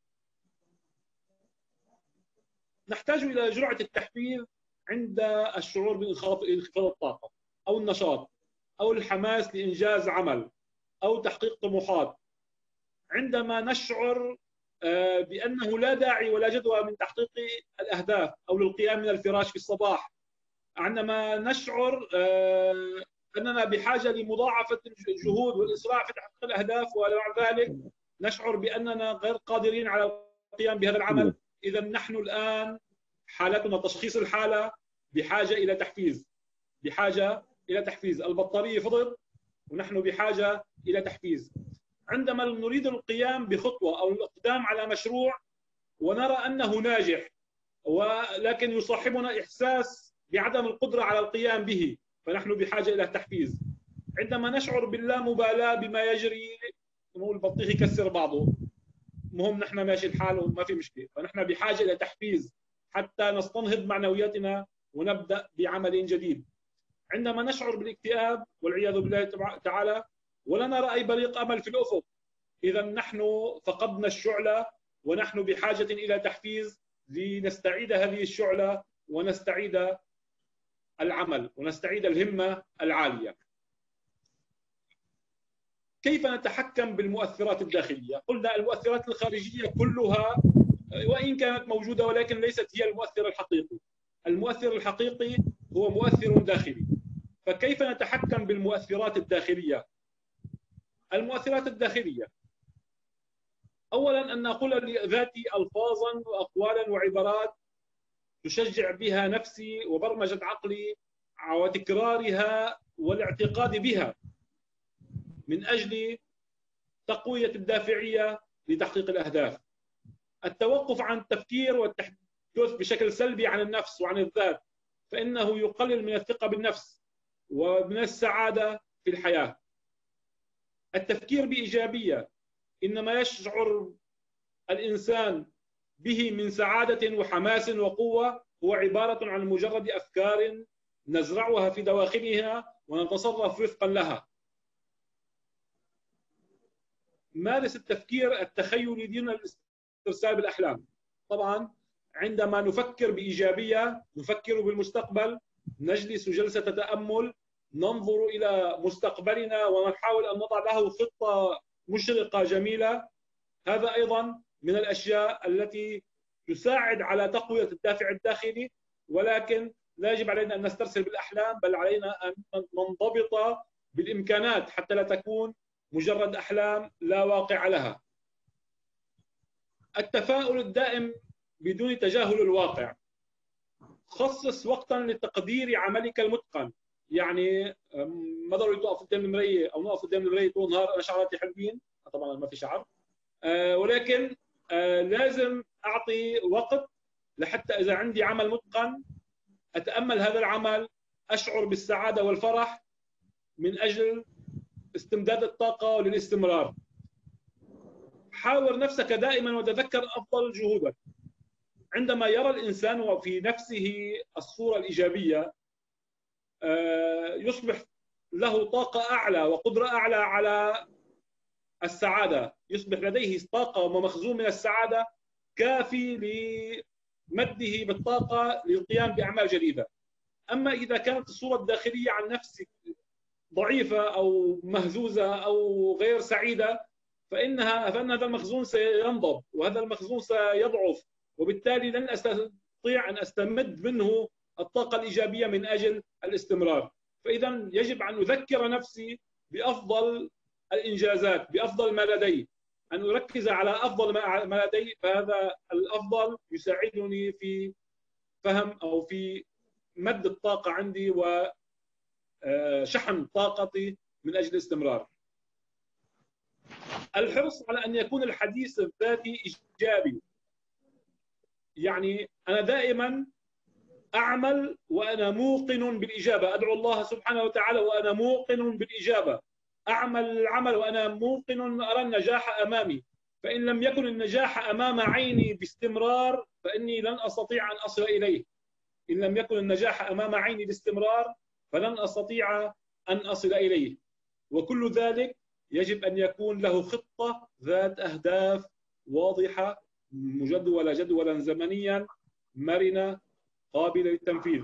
نحتاج إلى جرعة التحفيز عند الشعور بانخفاض الطاقة أو النشاط أو الحماس لإنجاز عمل أو تحقيق طموحات. عندما نشعر بأنه لا داعي ولا جدوى من تحقيق الأهداف أو للقيام من الفراش في الصباح. عندما نشعر أننا بحاجة لمضاعفة الجهود والإسراع في تحقيق الأهداف، ومع ذلك نشعر بأننا غير قادرين على القيام بهذا العمل. إذا نحن الآن حالتنا، تشخيص الحالة، بحاجة إلى تحفيز، بحاجة إلى تحفيز. البطارية فضت ونحن بحاجة إلى تحفيز. عندما نريد القيام بخطوة أو الإقدام على مشروع ونرى أنه ناجح، ولكن يصاحبنا إحساس بعدم القدرة على القيام به، فنحن بحاجة إلى تحفيز. عندما نشعر باللامبالاة بما يجري، نقول البطيخ يكسر بعضه، مهم نحن ماشي الحال وما في مشكلة، فنحن بحاجة إلى تحفيز حتى نستنهض معنوياتنا ونبدأ بعمل جديد. عندما نشعر بالاكتئاب والعياذ بالله تعالى ولا نرى أي بريق أمل في الأفق، إذا نحن فقدنا الشعلة، ونحن بحاجة إلى تحفيز لنستعيد هذه الشعلة ونستعيد العمل ونستعيد الهمة العالية. كيف نتحكم بالمؤثرات الداخلية؟ قلنا المؤثرات الخارجية كلها وإن كانت موجودة ولكن ليست هي المؤثر الحقيقي. المؤثر الحقيقي هو مؤثر داخلي. فكيف نتحكم بالمؤثرات الداخلية؟ المؤثرات الداخلية أولا أن أقول لذاتي ألفاظا وأقوالا وعبارات تشجع بها نفسي وبرمجة عقلي وتكرارها والاعتقاد بها من أجل تقوية الدافعية لتحقيق الأهداف. التوقف عن التفكير والتحدث بشكل سلبي عن النفس وعن الذات فإنه يقلل من الثقة بالنفس ومن السعادة في الحياة. التفكير بإيجابية، إنما يشعر الإنسان به من سعادة وحماس وقوة هو عبارة عن مجرد أفكار نزرعها في دواخلها ونتصرف وفقا لها. مارس التفكير التخيلي دون الاسترسال بالأحلام. طبعا عندما نفكر بإيجابية نفكر بالمستقبل، نجلس جلسة تأمل، ننظر إلى مستقبلنا ونحاول أن نضع له خطة مشرقة جميلة. هذا أيضا من الأشياء التي تساعد على تقوية الدافع الداخلي، ولكن لا يجب علينا أن نسترسل بالأحلام، بل علينا أن ننضبط بالإمكانات حتى لا تكون مجرد أحلام لا واقع لها. التفاؤل الدائم بدون تجاهل الواقع. خصص وقتا لتقدير عملك المتقن. يعني ما ضروري تقف قدام المرايه او نقف قدام المرايه طول النهار انا شعراتي حلوين، طبعا ما في شعر، آه ولكن آه لازم اعطي وقت لحتى اذا عندي عمل متقن اتامل هذا العمل، اشعر بالسعاده والفرح من اجل استمداد الطاقه للاستمرار. حاور نفسك دائما وتذكر افضل جهودك. عندما يرى الانسان في نفسه الصوره الايجابيه يصبح له طاقه اعلى وقدره اعلى على السعاده، يصبح لديه طاقه ومخزون من السعاده كافي لمده بالطاقه للقيام باعمال جديده. اما اذا كانت الصوره الداخليه عن نفسك ضعيفه او مهزوزه او غير سعيده فانها فان هذا المخزون سينضب وهذا المخزون سيضعف، وبالتالي لن استطيع ان استمد منه الطاقه الايجابيه من اجل الاستمرار. فاذا يجب ان اذكر نفسي بافضل الانجازات، بافضل ما لدي، ان اركز على افضل ما لدي، فهذا الافضل يساعدني في فهم او في مد الطاقه عندي وشحن طاقتي من اجل الاستمرار. الحرص على ان يكون الحديث الذاتي ايجابي. يعني انا دائما اعمل وانا موقن بالاجابه، ادعو الله سبحانه وتعالى وانا موقن بالاجابه، اعمل العمل وانا موقن ارى النجاح امامي، فان لم يكن النجاح امام عيني باستمرار فاني لن استطيع ان اصل اليه. ان لم يكن النجاح امام عيني باستمرار فلن استطيع ان اصل اليه. وكل ذلك يجب ان يكون له خطه ذات اهداف واضحه مجدوله جدولا زمنيا مرنه قابله للتنفيذ.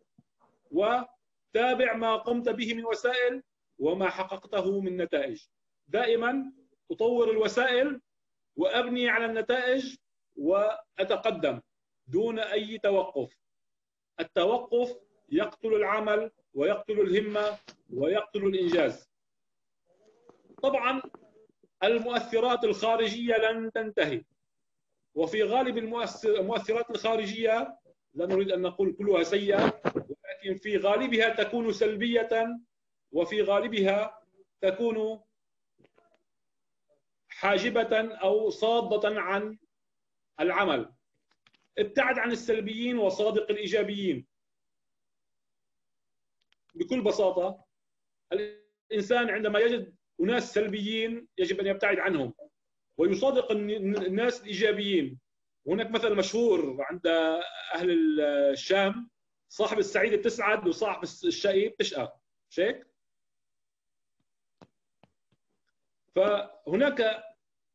وتابع ما قمت به من وسائل وما حققته من نتائج. دائما اطور الوسائل وابني على النتائج واتقدم دون اي توقف. التوقف يقتل العمل ويقتل الهمه ويقتل الانجاز. طبعا المؤثرات الخارجيه لن تنتهي، وفي غالب المؤثرات الخارجيه لا نريد ان نقول كلها سيئه، ولكن في غالبها تكون سلبيه وفي غالبها تكون حاجبه او صاده عن العمل. ابتعد عن السلبيين وصادق الايجابيين. بكل بساطه الانسان عندما يجد أناس سلبيين يجب أن يبتعد عنهم ويصادق الناس الإيجابيين. هناك مثل مشهور عند أهل الشام: صاحب السعيد بتسعد وصاحب الشقي بتشقى. مش هيك؟ فهناك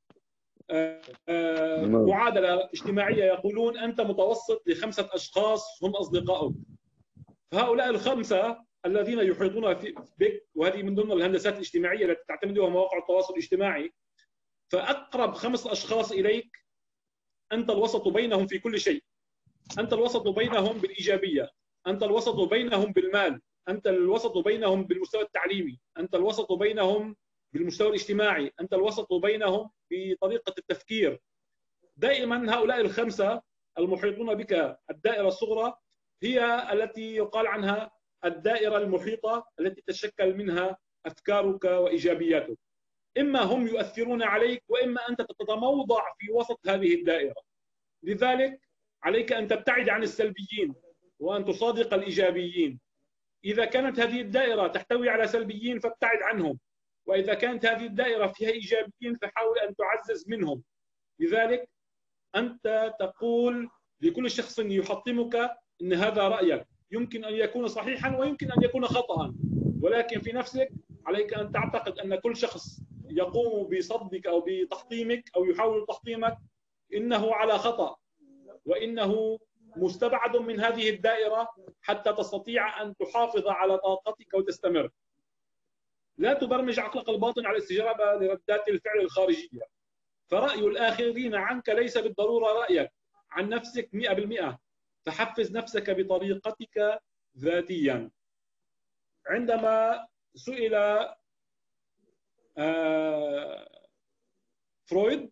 معادلة اجتماعية يقولون أنت متوسط لخمسة أشخاص هم أصدقائك. فهؤلاء الخمسة الذين يحيطون بك، وهذه من ضمن الهندسات الاجتماعيه التي تعتمدها مواقع التواصل الاجتماعي، فاقرب خمس اشخاص اليك انت الوسط بينهم في كل شيء. انت الوسط بينهم بالايجابيه، انت الوسط بينهم بالمال، انت الوسط بينهم بالمستوى التعليمي، انت الوسط بينهم بالمستوى الاجتماعي، انت الوسط بينهم بطريقه التفكير. دائما هؤلاء الخمسه المحيطون بك، الدائره الصغرى هي التي يقال عنها الدائرة المحيطة التي تتشكل منها أفكارك وإيجابياتك. إما هم يؤثرون عليك وإما أنت تتموضع في وسط هذه الدائرة. لذلك عليك أن تبتعد عن السلبيين وأن تصادق الإيجابيين. إذا كانت هذه الدائرة تحتوي على سلبيين فابتعد عنهم، وإذا كانت هذه الدائرة فيها إيجابيين فحاول أن تعزز منهم. لذلك أنت تقول لكل شخص يحطمك أن هذا رأيك، يمكن أن يكون صحيحا ويمكن أن يكون خطأ، ولكن في نفسك عليك أن تعتقد أن كل شخص يقوم بصدك أو بتحطيمك أو يحاول تحطيمك إنه على خطأ، وإنه مستبعد من هذه الدائرة حتى تستطيع أن تحافظ على طاقتك وتستمر. لا تبرمج عقلك الباطن على الاستجابة لردات الفعل الخارجية، فرأي الآخرين عنك ليس بالضرورة رأيك عن نفسك مئة بالمئة. فحفز نفسك بطريقتك ذاتيا. عندما سئل فرويد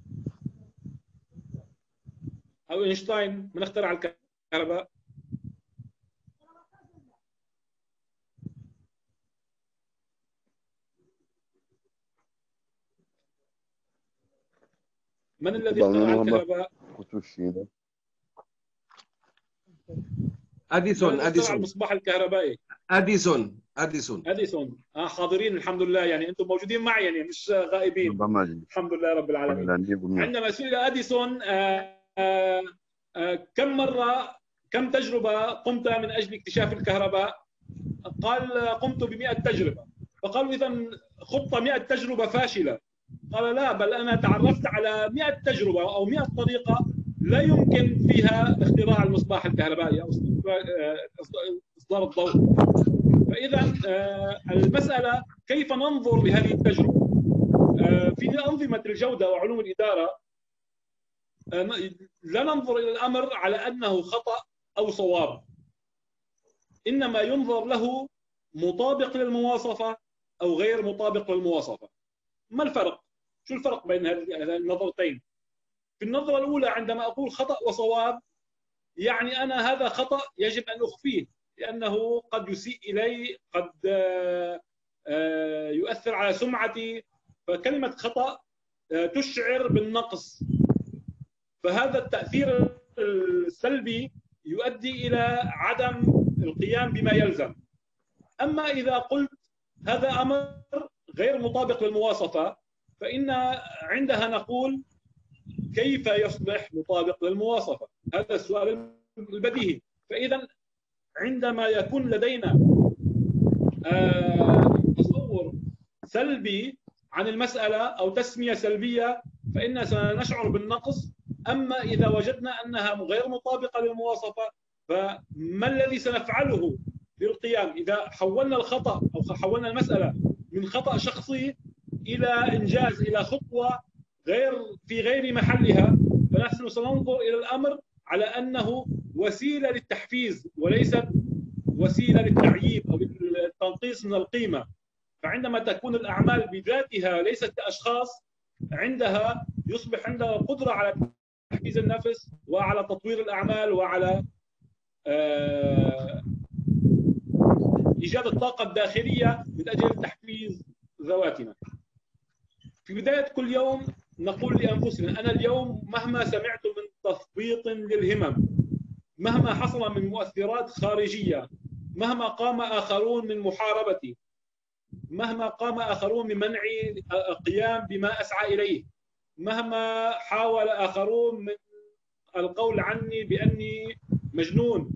أو أينشتاين من اخترع الكهرباء؟ من الذي اخترع الكهرباء؟ اديسون. من اديسون المصباح الكهربائي؟ اديسون اديسون اديسون. اه حاضرين الحمد لله، يعني انتم موجودين معي يعني مش غائبين. الحمد لله رب العالمين. عندما سئل اديسون آه آه آه كم مره كم تجربه قمت من اجل اكتشاف الكهرباء؟ قال قمت ب مئة تجربه. فقالوا اذا خط مئة تجربه فاشله. قال لا، بل انا تعرفت على مئة تجربه او مئة طريقه لا يمكن فيها اختراع المصباح الكهربائي او اصدار الضوء. فاذا المساله كيف ننظر لهذه التجربه. في انظمه الجوده وعلوم الاداره لا ننظر الى الامر على انه خطا او صواب، انما ينظر له مطابق للمواصفه او غير مطابق للمواصفه. ما الفرق؟ شو الفرق بين هذه النظرتين؟ في النظره الاولى عندما اقول خطا وصواب يعني انا هذا خطا يجب ان اخفيه لانه قد يسيء الي، قد يؤثر على سمعتي، فكلمه خطا تشعر بالنقص، فهذا التاثير السلبي يؤدي الى عدم القيام بما يلزم. اما اذا قلت هذا امر غير مطابق للمواصفه فان عندها نقول كيف يصبح مطابق للمواصفه؟ هذا السؤال البديهي. فاذا عندما يكون لدينا تصور سلبي عن المساله او تسميه سلبيه فإننا سنشعر بالنقص. اما اذا وجدنا انها غير مطابقه للمواصفه فما الذي سنفعله للقيام؟ اذا حولنا الخطا او حولنا المساله من خطا شخصي الى انجاز، الى خطوه غير في غير محلها، فنحن سننظر الى الامر على انه وسيله للتحفيز وليست وسيله للتعييب او للتنقيص من القيمه. فعندما تكون الاعمال بذاتها ليست كاشخاص، عندها يصبح عندها قدره على تحفيز النفس وعلى تطوير الاعمال وعلى ايجاد الطاقه الداخليه من اجل تحفيز ذواتنا. في بدايه كل يوم نقول لانفسنا انا اليوم مهما سمعت من تثبيط للهمم، مهما حصل من مؤثرات خارجيه، مهما قام اخرون من محاربتي، مهما قام اخرون من منعي القيام بما اسعى اليه، مهما حاول اخرون من القول عني باني مجنون،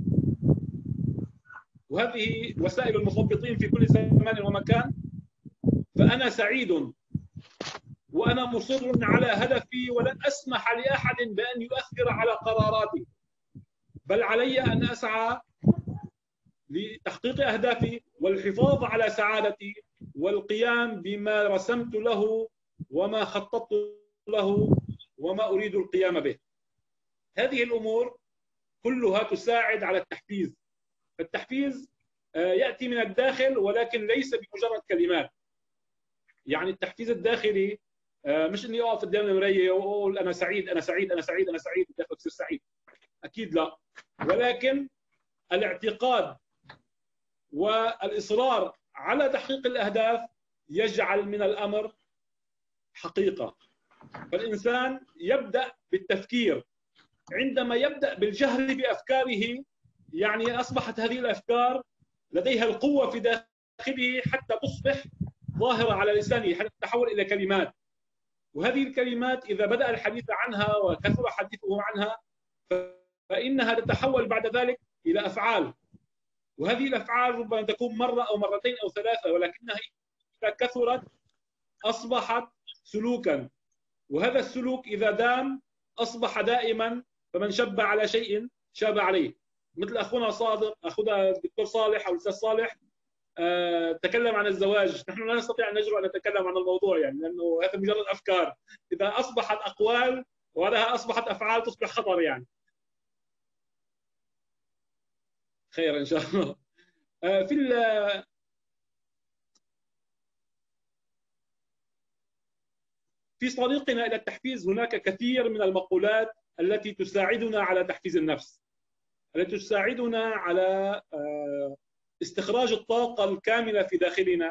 وهذه وسائل المثبطين في كل زمان ومكان، فانا سعيد وانا مصر على هدفي ولن اسمح لاحد بان يؤثر على قراراتي، بل علي ان اسعى لتحقيق اهدافي والحفاظ على سعادتي والقيام بما رسمت له وما خططت له وما اريد القيام به. هذه الامور كلها تساعد على التحفيز. التحفيز ياتي من الداخل ولكن ليس بمجرد كلمات. يعني التحفيز الداخلي مش اني اقف قدام المرايه واقول انا سعيد انا سعيد انا سعيد انا سعيد بدي تصير سعيد، اكيد لا، ولكن الاعتقاد والاصرار على تحقيق الاهداف يجعل من الامر حقيقه. فالانسان يبدا بالتفكير، عندما يبدا بالجهل بافكاره يعني اصبحت هذه الافكار لديها القوه في داخله حتى تصبح ظاهره على لسانه، حتى تتحول الى كلمات. وهذه الكلمات اذا بدا الحديث عنها وكثر حديثه عنها فانها تتحول بعد ذلك الى افعال، وهذه الافعال ربما تكون مره او مرتين او ثلاثه، ولكنها اذا كثرت اصبحت سلوكا، وهذا السلوك اذا دام اصبح دائما، فمن شب على شيء شاب عليه. مثل اخونا صادق، اخونا الدكتور صالح او الاستاذ صالح أه تكلم عن الزواج، نحن لا نستطيع ان نجرؤ ان نتكلم عن الموضوع يعني لانه هذا مجرد افكار، اذا اصبحت اقوال وبعدها اصبحت افعال تصبح خطر يعني. خير ان شاء الله. أه في في طريقنا إلى التحفيز هناك كثير من المقولات التي تساعدنا على تحفيز النفس، التي تساعدنا على استخراج الطاقة الكاملة في داخلنا،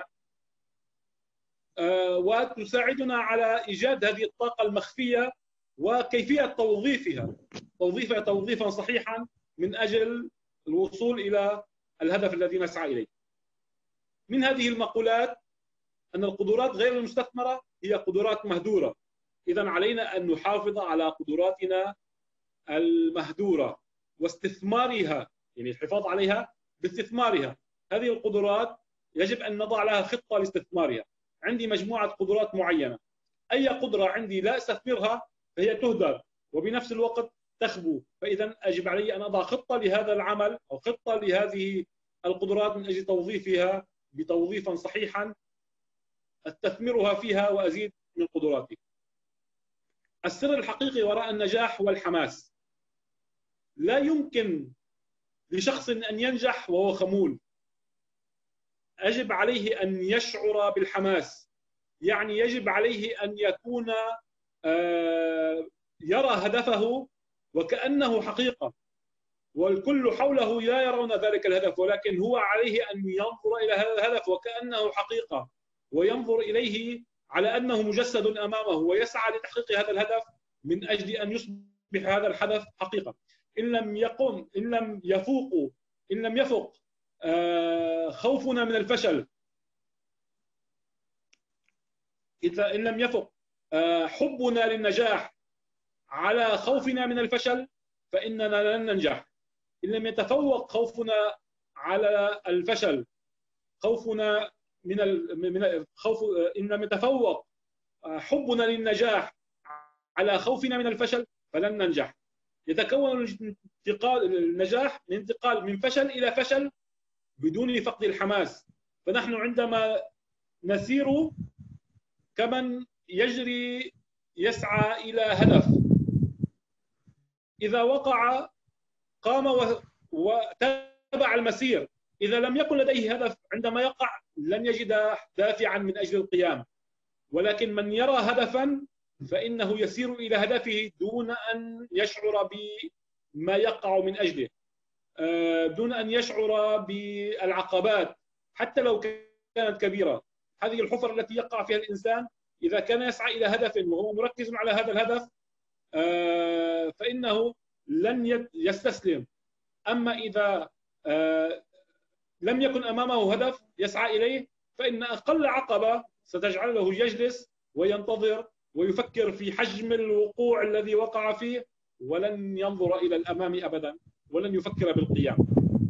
وتساعدنا على إيجاد هذه الطاقة المخفية وكيفية توظيفها توظيفها توظيفا صحيحا من أجل الوصول إلى الهدف الذي نسعى إليه. من هذه المقولات أن القدرات غير المستثمرة هي قدرات مهدورة، إذن علينا أن نحافظ على قدراتنا المهدورة واستثمارها، يعني الحفاظ عليها باستثمارها. هذه القدرات يجب أن نضع لها خطة لاستثمارها. عندي مجموعة قدرات معينة، أي قدرة عندي لا أستثمرها فهي تهدر وبنفس الوقت تخبو، فإذا يجب علي أن أضع خطة لهذا العمل أو خطة لهذه القدرات من أجل توظيفها بتوظيفا صحيحا استثمرها فيها وأزيد من قدراتي. السر الحقيقي وراء النجاح هو الحماس. لا يمكن لشخص أن ينجح وهو خمول، يجب عليه أن يشعر بالحماس، يعني يجب عليه أن يكون يرى هدفه وكأنه حقيقة، والكل حوله لا يرون ذلك الهدف، ولكن هو عليه أن ينظر إلى هذا الهدف وكأنه حقيقة، وينظر إليه على أنه مجسد أمامه ويسعى لتحقيق هذا الهدف من أجل أن يصبح هذا الهدف حقيقة. إن لم يقم إن لم يفوق إن لم يفق خوفنا من الفشل، إذا إن لم يفق حبنا للنجاح على خوفنا من الفشل فإننا لن ننجح. إن لم يتفوق خوفنا على الفشل خوفنا من من الخوف إن لم يتفوق حبنا للنجاح على خوفنا من الفشل فلن ننجح. يتكون الانتقال النجاح من انتقال من فشل إلى فشل بدون فقد الحماس. فنحن عندما نسير كمن يجري يسعى إلى هدف، إذا وقع قام وتابع المسير، إذا لم يكن لديه هدف عندما يقع لن يجد دافعا من أجل القيام. ولكن من يرى هدفا فإنه يسير إلى هدفه دون أن يشعر بما يقع من أجله، دون أن يشعر بالعقبات حتى لو كانت كبيرة. هذه الحفر التي يقع فيها الإنسان إذا كان يسعى إلى هدف وهو مركز على هذا الهدف فإنه لن يستسلم. أما إذا لم يكن أمامه هدف يسعى إليه فإن أقل عقبة ستجعله يجلس وينتظر ويفكر في حجم الوقوع الذي وقع فيه ولن ينظر إلى الأمام أبدا ولن يفكر بالقيام.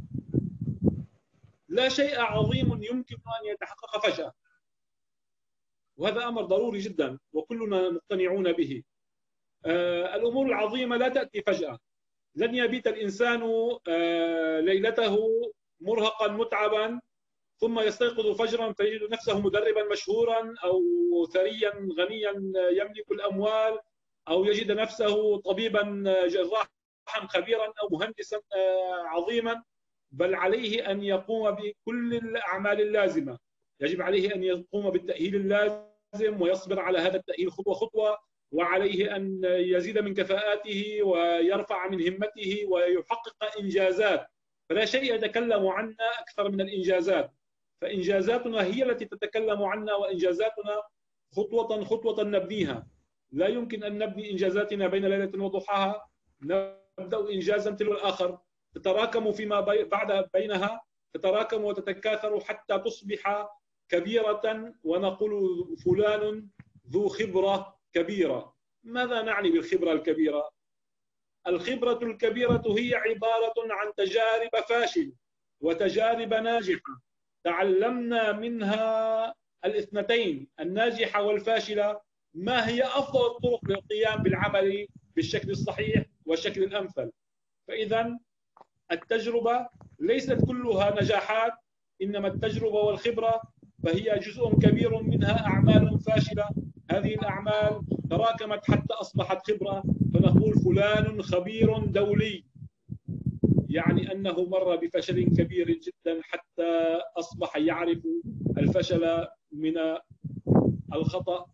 لا شيء عظيم يمكن أن يتحقق فجأة، وهذا أمر ضروري جدا وكلنا مقتنعون به. الأمور العظيمة لا تأتي فجأة. لن يبيت الإنسان ليلته مرهقا متعبا ثم يستيقظ فجرا فيجد نفسه مدربا مشهورا أو ثريا غنيا يملك الأموال، أو يجد نفسه طبيبا جراحا خبيرا أو مهندسا عظيما، بل عليه أن يقوم بكل الأعمال اللازمة. يجب عليه أن يقوم بالتأهيل اللازم ويصبر على هذا التأهيل خطوة خطوة، وعليه أن يزيد من كفاءاته ويرفع من همته ويحقق إنجازات. فلا شيء يتكلم عنا أكثر من الإنجازات، فإنجازاتنا هي التي تتكلم عنا، وإنجازاتنا خطوة خطوة نبنيها. لا يمكن أن نبني إنجازاتنا بين ليلة وضحاها، نبدأ إنجازا تلو الآخر تتراكم فيما بعد بينها، تتراكم وتتكاثر حتى تصبح كبيرة ونقول فلان ذو خبرة كبيرة. ماذا نعني بالخبرة الكبيرة؟ الخبرة الكبيرة هي عبارة عن تجارب فاشلة وتجارب ناجحة تعلمنا منها الاثنتين، الناجحة والفاشلة، ما هي أفضل الطرق للقيام بالعمل بالشكل الصحيح والشكل الأمثل. فإذا التجربة ليست كلها نجاحات، إنما التجربة والخبرة فهي جزء كبير منها أعمال فاشلة. هذه الأعمال تراكمت حتى أصبحت خبرة، فنقول فلان خبير دولي، يعني أنه مر بفشل كبير جدا حتى أصبح يعرف الفشل من الخطأ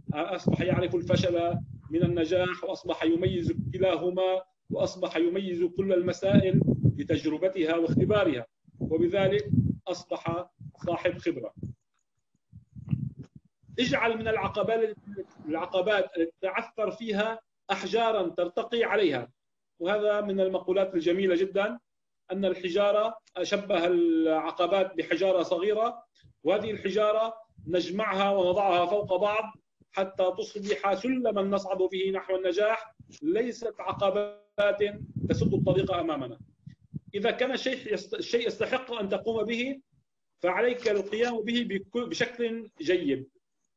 أصبح يعرف الفشل من النجاح، وأصبح يميز كلاهما، وأصبح يميز كل المسائل بتجربتها واختبارها، وبذلك أصبح صاحب خبرة. اجعل من العقبات العقبات التي تعثر فيها أحجارا ترتقي عليها. وهذا من المقولات الجميلة جدا، أن الحجارة شبه العقبات بحجارة صغيرة، وهذه الحجارة نجمعها ونضعها فوق بعض حتى تصبح سلما نصعد به نحو النجاح، ليست عقبات تسد الطريق أمامنا. إذا كان الشيء الشيء يستحق أن تقوم به فعليك القيام به بشكل جيد.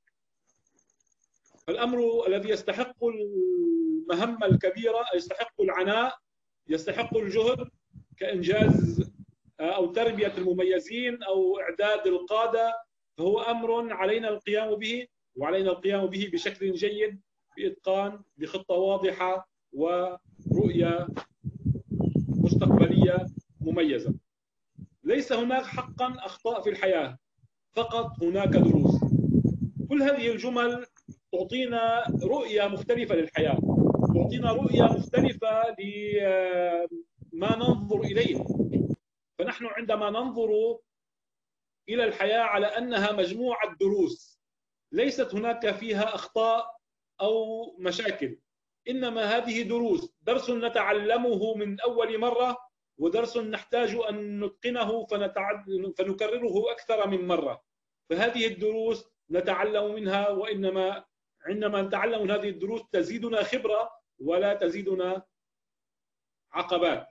الأمر الذي يستحق المهمة الكبيرة، يستحق العناء، يستحق الجهد، كإنجاز أو تربية المميزين أو إعداد القادة، فهو أمر علينا القيام به، وعلينا القيام به بشكل جيد بإتقان، بخطة واضحة ورؤية مستقبلية مميزة. ليس هناك حقا أخطاء في الحياة، فقط هناك دروس. كل هذه الجمل تعطينا رؤية مختلفة للحياة، تعطينا رؤية مختلفة لما ننظر إليه. فنحن عندما ننظر إلى الحياة على أنها مجموعة دروس، ليست هناك فيها أخطاء أو مشاكل، إنما هذه دروس، درس نتعلمه من أول مرة، ودرس نحتاج أن نتقنه فنكرره أكثر من مرة. فهذه الدروس نتعلم منها، وإنما عندما نتعلم من هذه الدروس تزيدنا خبرة ولا تزيدنا عقبات.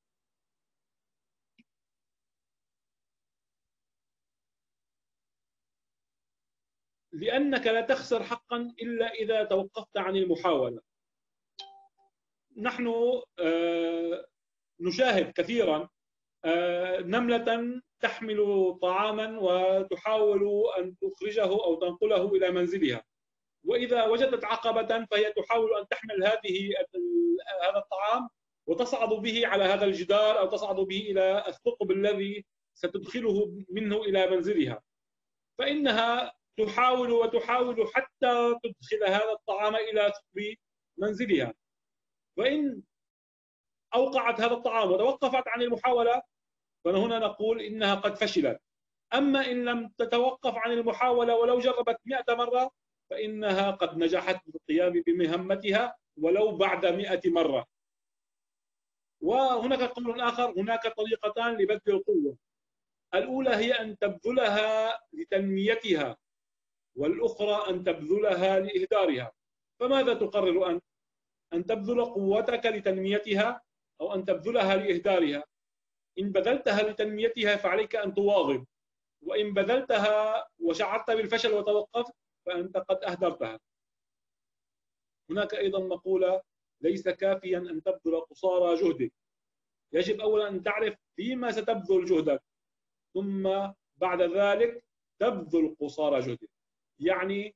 لأنك لا تخسر حقا إلا إذا توقفت عن المحاولة. نحن نشاهد كثيرا نملة تحمل طعاما وتحاول أن تخرجه أو تنقله إلى منزلها، وإذا وجدت عقبة فهي تحاول أن تحمل هذه هذا الطعام وتصعد به على هذا الجدار، أو تصعد به إلى الثقب الذي ستدخله منه إلى منزلها. فإنها تحاول وتحاول حتى تدخل هذا الطعام إلى ثقب منزلها، وإن أوقعت هذا الطعام وتوقفت عن المحاولة فهنا نقول إنها قد فشلت. أما إن لم تتوقف عن المحاولة ولو جربت مئة مرة فإنها قد نجحت بالقيام بمهمتها ولو بعد مئة مرة. وهناك قول آخر: هناك طريقتان لبذل القوة، الأولى هي أن تبذلها لتنميتها، والأخرى أن تبذلها لإهدارها. فماذا تقرر أنت؟ أن تبذل قوتك لتنميتها أو أن تبذلها لإهدارها؟ إن بذلتها لتنميتها فعليك أن تواظب، وإن بذلتها وشعرت بالفشل وتوقفت فأنت قد أهدرتها. هناك أيضا مقولة: ليس كافيا أن تبذل قصارى جهدك، يجب أولا أن تعرف فيما ستبذل جهدك، ثم بعد ذلك تبذل قصارى جهدك. يعني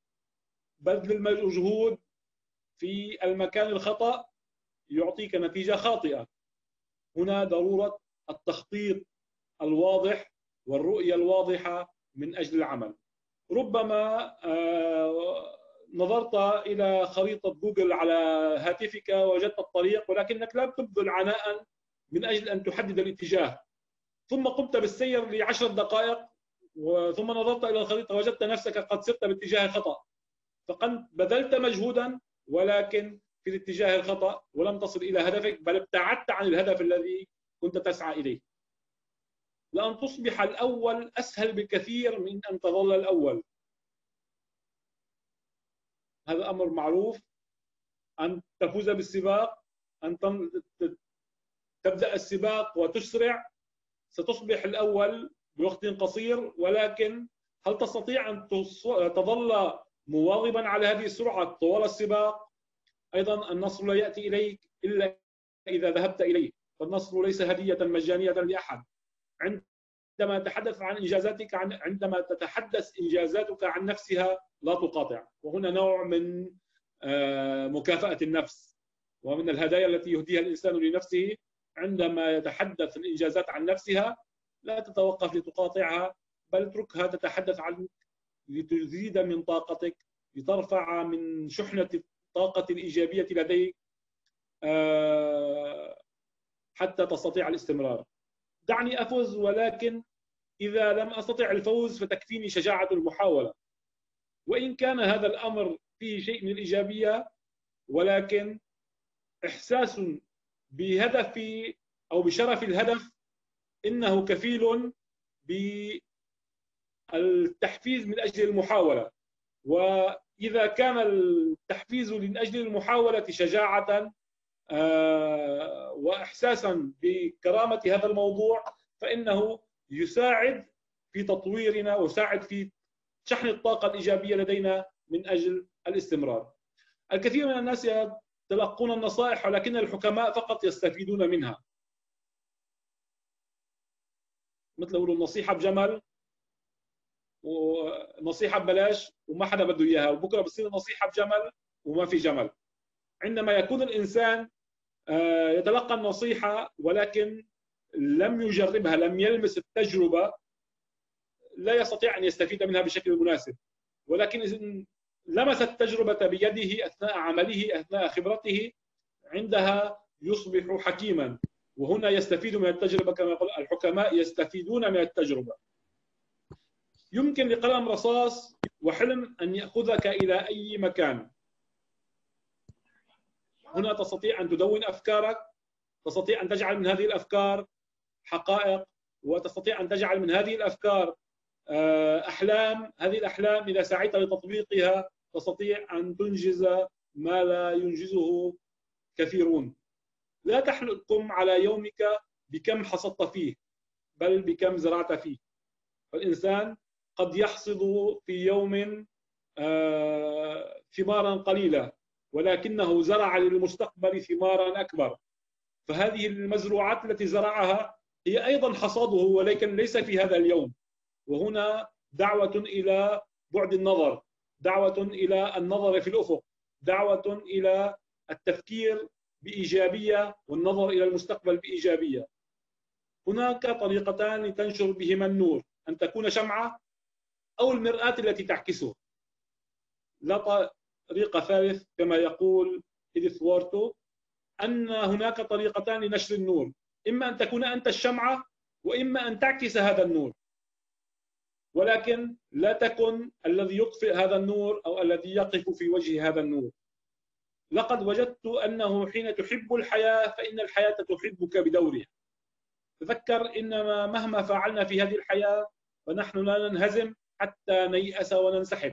بذل المجهود في المكان الخطأ يعطيك نتيجة خاطئة. هنا ضرورة التخطيط الواضح والرؤية الواضحة من أجل العمل. ربما نظرت إلى خريطة جوجل على هاتفك ووجدت الطريق، ولكنك لم تبذل عناء من أجل أن تحدد الاتجاه، ثم قمت بالسير لعشر دقائق ثم نظرت إلى الخريطة وجدت نفسك قد سرت باتجاه خطأ، فقد بذلت مجهودا ولكن في الاتجاه الخطأ ولم تصل إلى هدفك، بل ابتعدت عن الهدف الذي كنت تسعى إليه. لأن تصبح الأول أسهل بكثير من أن تظل الأول. هذا أمر معروف. أن تفوز بالسباق، أن تبدأ السباق وتسرع، ستصبح الأول بوقت قصير، ولكن هل تستطيع أن تظل مواظبا على هذه السرعة طوال السباق؟ أيضا النصر لا يأتي إليك إلا إذا ذهبت إليه، فالنصر ليس هدية مجانية لأحد. عندما تتحدث عن إنجازاتك عندما تتحدث إنجازاتك عن نفسها لا تقاطع، وهنا نوع من مكافأة النفس ومن الهدايا التي يهديها الإنسان لنفسه. عندما يتحدث الإنجازات عن نفسها لا تتوقف لتقاطعها، بل اتركها تتحدث عنك لتزيد من طاقتك لترفع من شحنة الطاقة الإيجابية لديك حتى تستطيع الاستمرار. دعني أفوز، ولكن إذا لم أستطع الفوز فتكفيني شجاعة المحاولة. وإن كان هذا الأمر فيه شيء من الإيجابية، ولكن إحساس بهدفي أو بشرف الهدف إنه كفيل بالتحفيز من أجل المحاولة. وإذا كان التحفيز من أجل المحاولة شجاعة وإحساسا بكرامة هذا الموضوع، فإنه يساعد في تطويرنا ويساعد في شحن الطاقة الإيجابية لدينا من أجل الاستمرار. الكثير من الناس يتلقون النصائح، ولكن الحكماء فقط يستفيدون منها. مثل يقولوا النصيحة بجمل ونصيحة ببلاش وما حدا بده إياها، وبكرة بصير نصيحة بجمل وما في جمل. عندما يكون الإنسان يتلقى النصيحة ولكن لم يجربها، لم يلمس التجربة، لا يستطيع أن يستفيد منها بشكل مناسب. ولكن إذا لمس التجربة بيده أثناء عمله، أثناء خبرته، عندها يصبح حكيما. وهنا يستفيد من التجربة، كما يقول الحكماء يستفيدون من التجربة. يمكن لقلم رصاص وحلم أن يأخذك إلى أي مكان. هنا تستطيع أن تدون أفكارك، تستطيع أن تجعل من هذه الأفكار حقائق، وتستطيع أن تجعل من هذه الأفكار أحلام. هذه الأحلام إذا سعيت لتطبيقها تستطيع أن تنجز ما لا ينجزه كثيرون. لا تحكم على يومك بكم حصدت فيه، بل بكم زرعت فيه. فالإنسان قد يحصد في يوم ثمارا قليلة، ولكنه زرع للمستقبل ثمارا أكبر. فهذه المزروعات التي زرعها هي أيضا حصاده، ولكن ليس في هذا اليوم. وهنا دعوة إلى بعد النظر، دعوة إلى النظر في الأفق، دعوة إلى التفكير بإيجابية والنظر إلى المستقبل بإيجابية. هناك طريقتان لتنشر بهما النور: أن تكون شمعة أو المرآة التي تعكسه. لا طريقة ثالث، كما يقول إديث وارتو، أن هناك طريقتان لنشر النور: إما أن تكون أنت الشمعة، وإما أن تعكس هذا النور. ولكن لا تكن الذي يطفئ هذا النور أو الذي يقف في وجه هذا النور. لقد وجدت أنه حين تحب الحياة فإن الحياة تحبك بدورها. تذكر إنما مهما فعلنا في هذه الحياة فنحن لا ننهزم حتى نيأس وننسحب.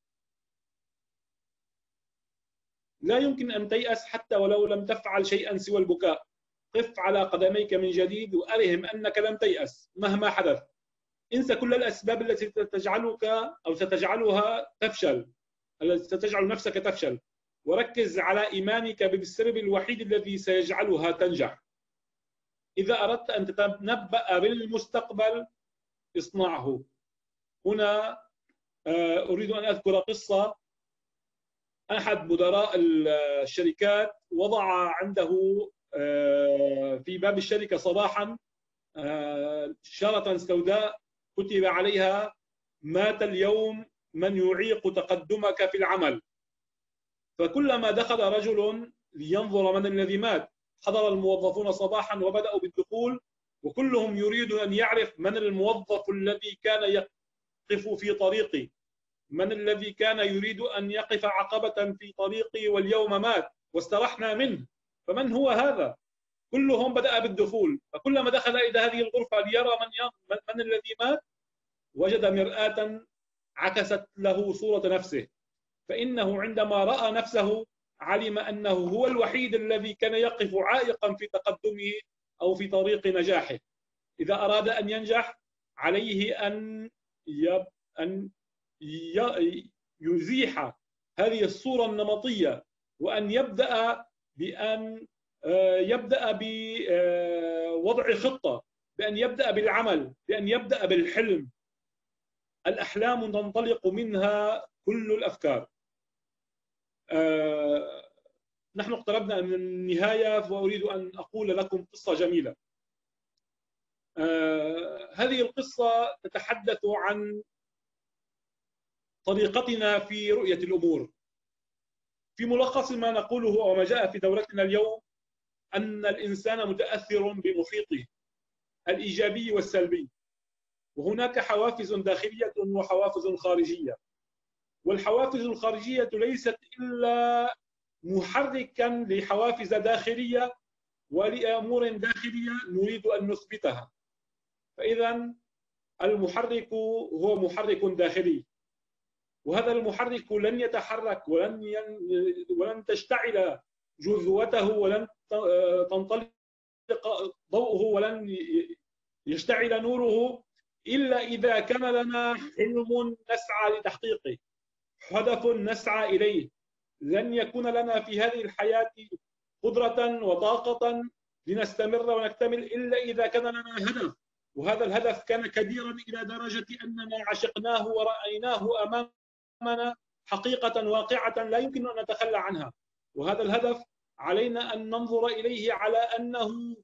لا يمكن أن تيأس حتى ولو لم تفعل شيئا سوى البكاء. قف على قدميك من جديد وأرهم أنك لم تيأس مهما حدث. انسى كل الأسباب التي تجعلك أو ستجعلها تفشل، التي ستجعل نفسك تفشل، وركز على إيمانك بالسبب الوحيد الذي سيجعلها تنجح. إذا أردت أن تتنبأ بالمستقبل اصنعه. هنا أريد أن أذكر قصة. أحد مدراء الشركات وضع عنده في باب الشركة صباحا شارة سوداء كتب عليها: مات اليوم من يعيق تقدمك في العمل. فكلما دخل رجل لينظر من الذي مات حضر الموظفون صباحا وبدأوا بالدخول، وكلهم يريد أن يعرف من الموظف الذي كان يقف في طريقي، من الذي كان يريد أن يقف عقبة في طريقي واليوم مات واسترحنا منه، فمن هو هذا؟ كلهم بدأ بالدخول. فكلما دخل إلى هذه الغرفة ليرى من, من الذي مات وجد مرآة عكست له صورة نفسه. فإنه عندما رأى نفسه علم أنه هو الوحيد الذي كان يقف عائقا في تقدمه أو في طريق نجاحه. إذا أراد أن ينجح عليه أن يب أن يزيح هذه الصورة النمطية، وأن يبدأ بأن يبدأ بوضع خطة، بأن يبدأ بالعمل، بأن يبدأ بالحلم. الأحلام تنطلق منها كل الأفكار. نحن اقتربنا من النهاية، وأريد أن أقول لكم قصة جميلة. هذه القصة تتحدث عن طريقتنا في رؤية الأمور. في ملخص ما نقوله وما جاء في دورتنا اليوم أن الإنسان متأثر بمحيطه الإيجابي والسلبي، وهناك حوافز داخلية وحوافز خارجية، والحوافز الخارجية ليست إلا محركا لحوافز داخلية ولأمور داخلية نريد أن نثبتها. فإذا المحرك هو محرك داخلي، وهذا المحرك لن يتحرك ولن ين... ولن تشتعل جذوته ولن تنطلق ضوءه ولن يشتعل نوره إلا إذا كان لنا حلم نسعى لتحقيقه، هدف نسعى إليه. لن يكون لنا في هذه الحياة قدرة وطاقة لنستمر ونكتمل إلا إذا كان لنا هدف، وهذا الهدف كان كبيرا إلى درجة أننا عشقناه ورأيناه أمامنا حقيقة واقعة لا يمكن أن نتخلى عنها. وهذا الهدف علينا أن ننظر إليه على أنه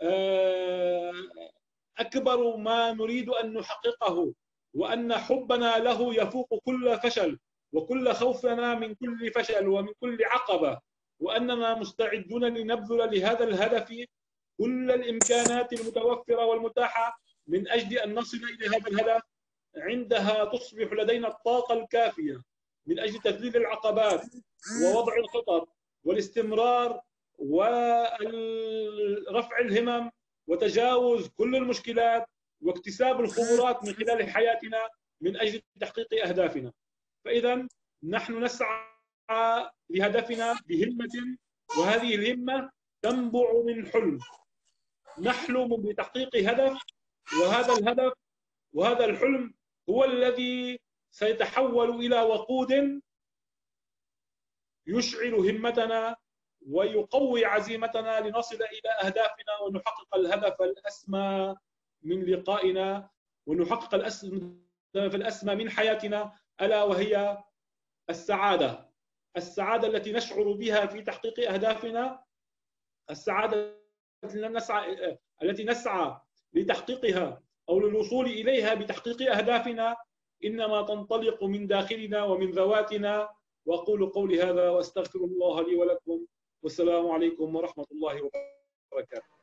أكبر ما نريد أن نحققه، وأن حبنا له يفوق كل فشل وكل خوفنا من كل فشل ومن كل عقبة، وأننا مستعدون لنبذل لهذا الهدف كل الإمكانات المتوفرة والمتاحة من أجل أن نصل إلى هذا الهدف. عندها تصبح لدينا الطاقة الكافية من أجل تذليل العقبات ووضع الخطط والاستمرار ورفع الهمم وتجاوز كل المشكلات واكتساب الخبرات من خلال حياتنا من أجل تحقيق أهدافنا. فإذا نحن نسعى لهدفنا بهمة، وهذه الهمة تنبع من حلم. نحلم بتحقيق هدف، وهذا الهدف وهذا الحلم هو الذي سيتحول إلى وقود يشعل همتنا ويقوي عزيمتنا لنصل إلى أهدافنا ونحقق الهدف الأسمى من لقائنا ونحقق الأسمى الأسمى من حياتنا، ألا وهي السعادة. السعادة التي نشعر بها في تحقيق أهدافنا، السعادة التي نسعى التي نسعى لتحقيقها أو للوصول إليها بتحقيق أهدافنا، إنما تنطلق من داخلنا ومن ذواتنا. وأقول قولي هذا وأستغفر الله لي ولكم، والسلام عليكم ورحمة الله وبركاته.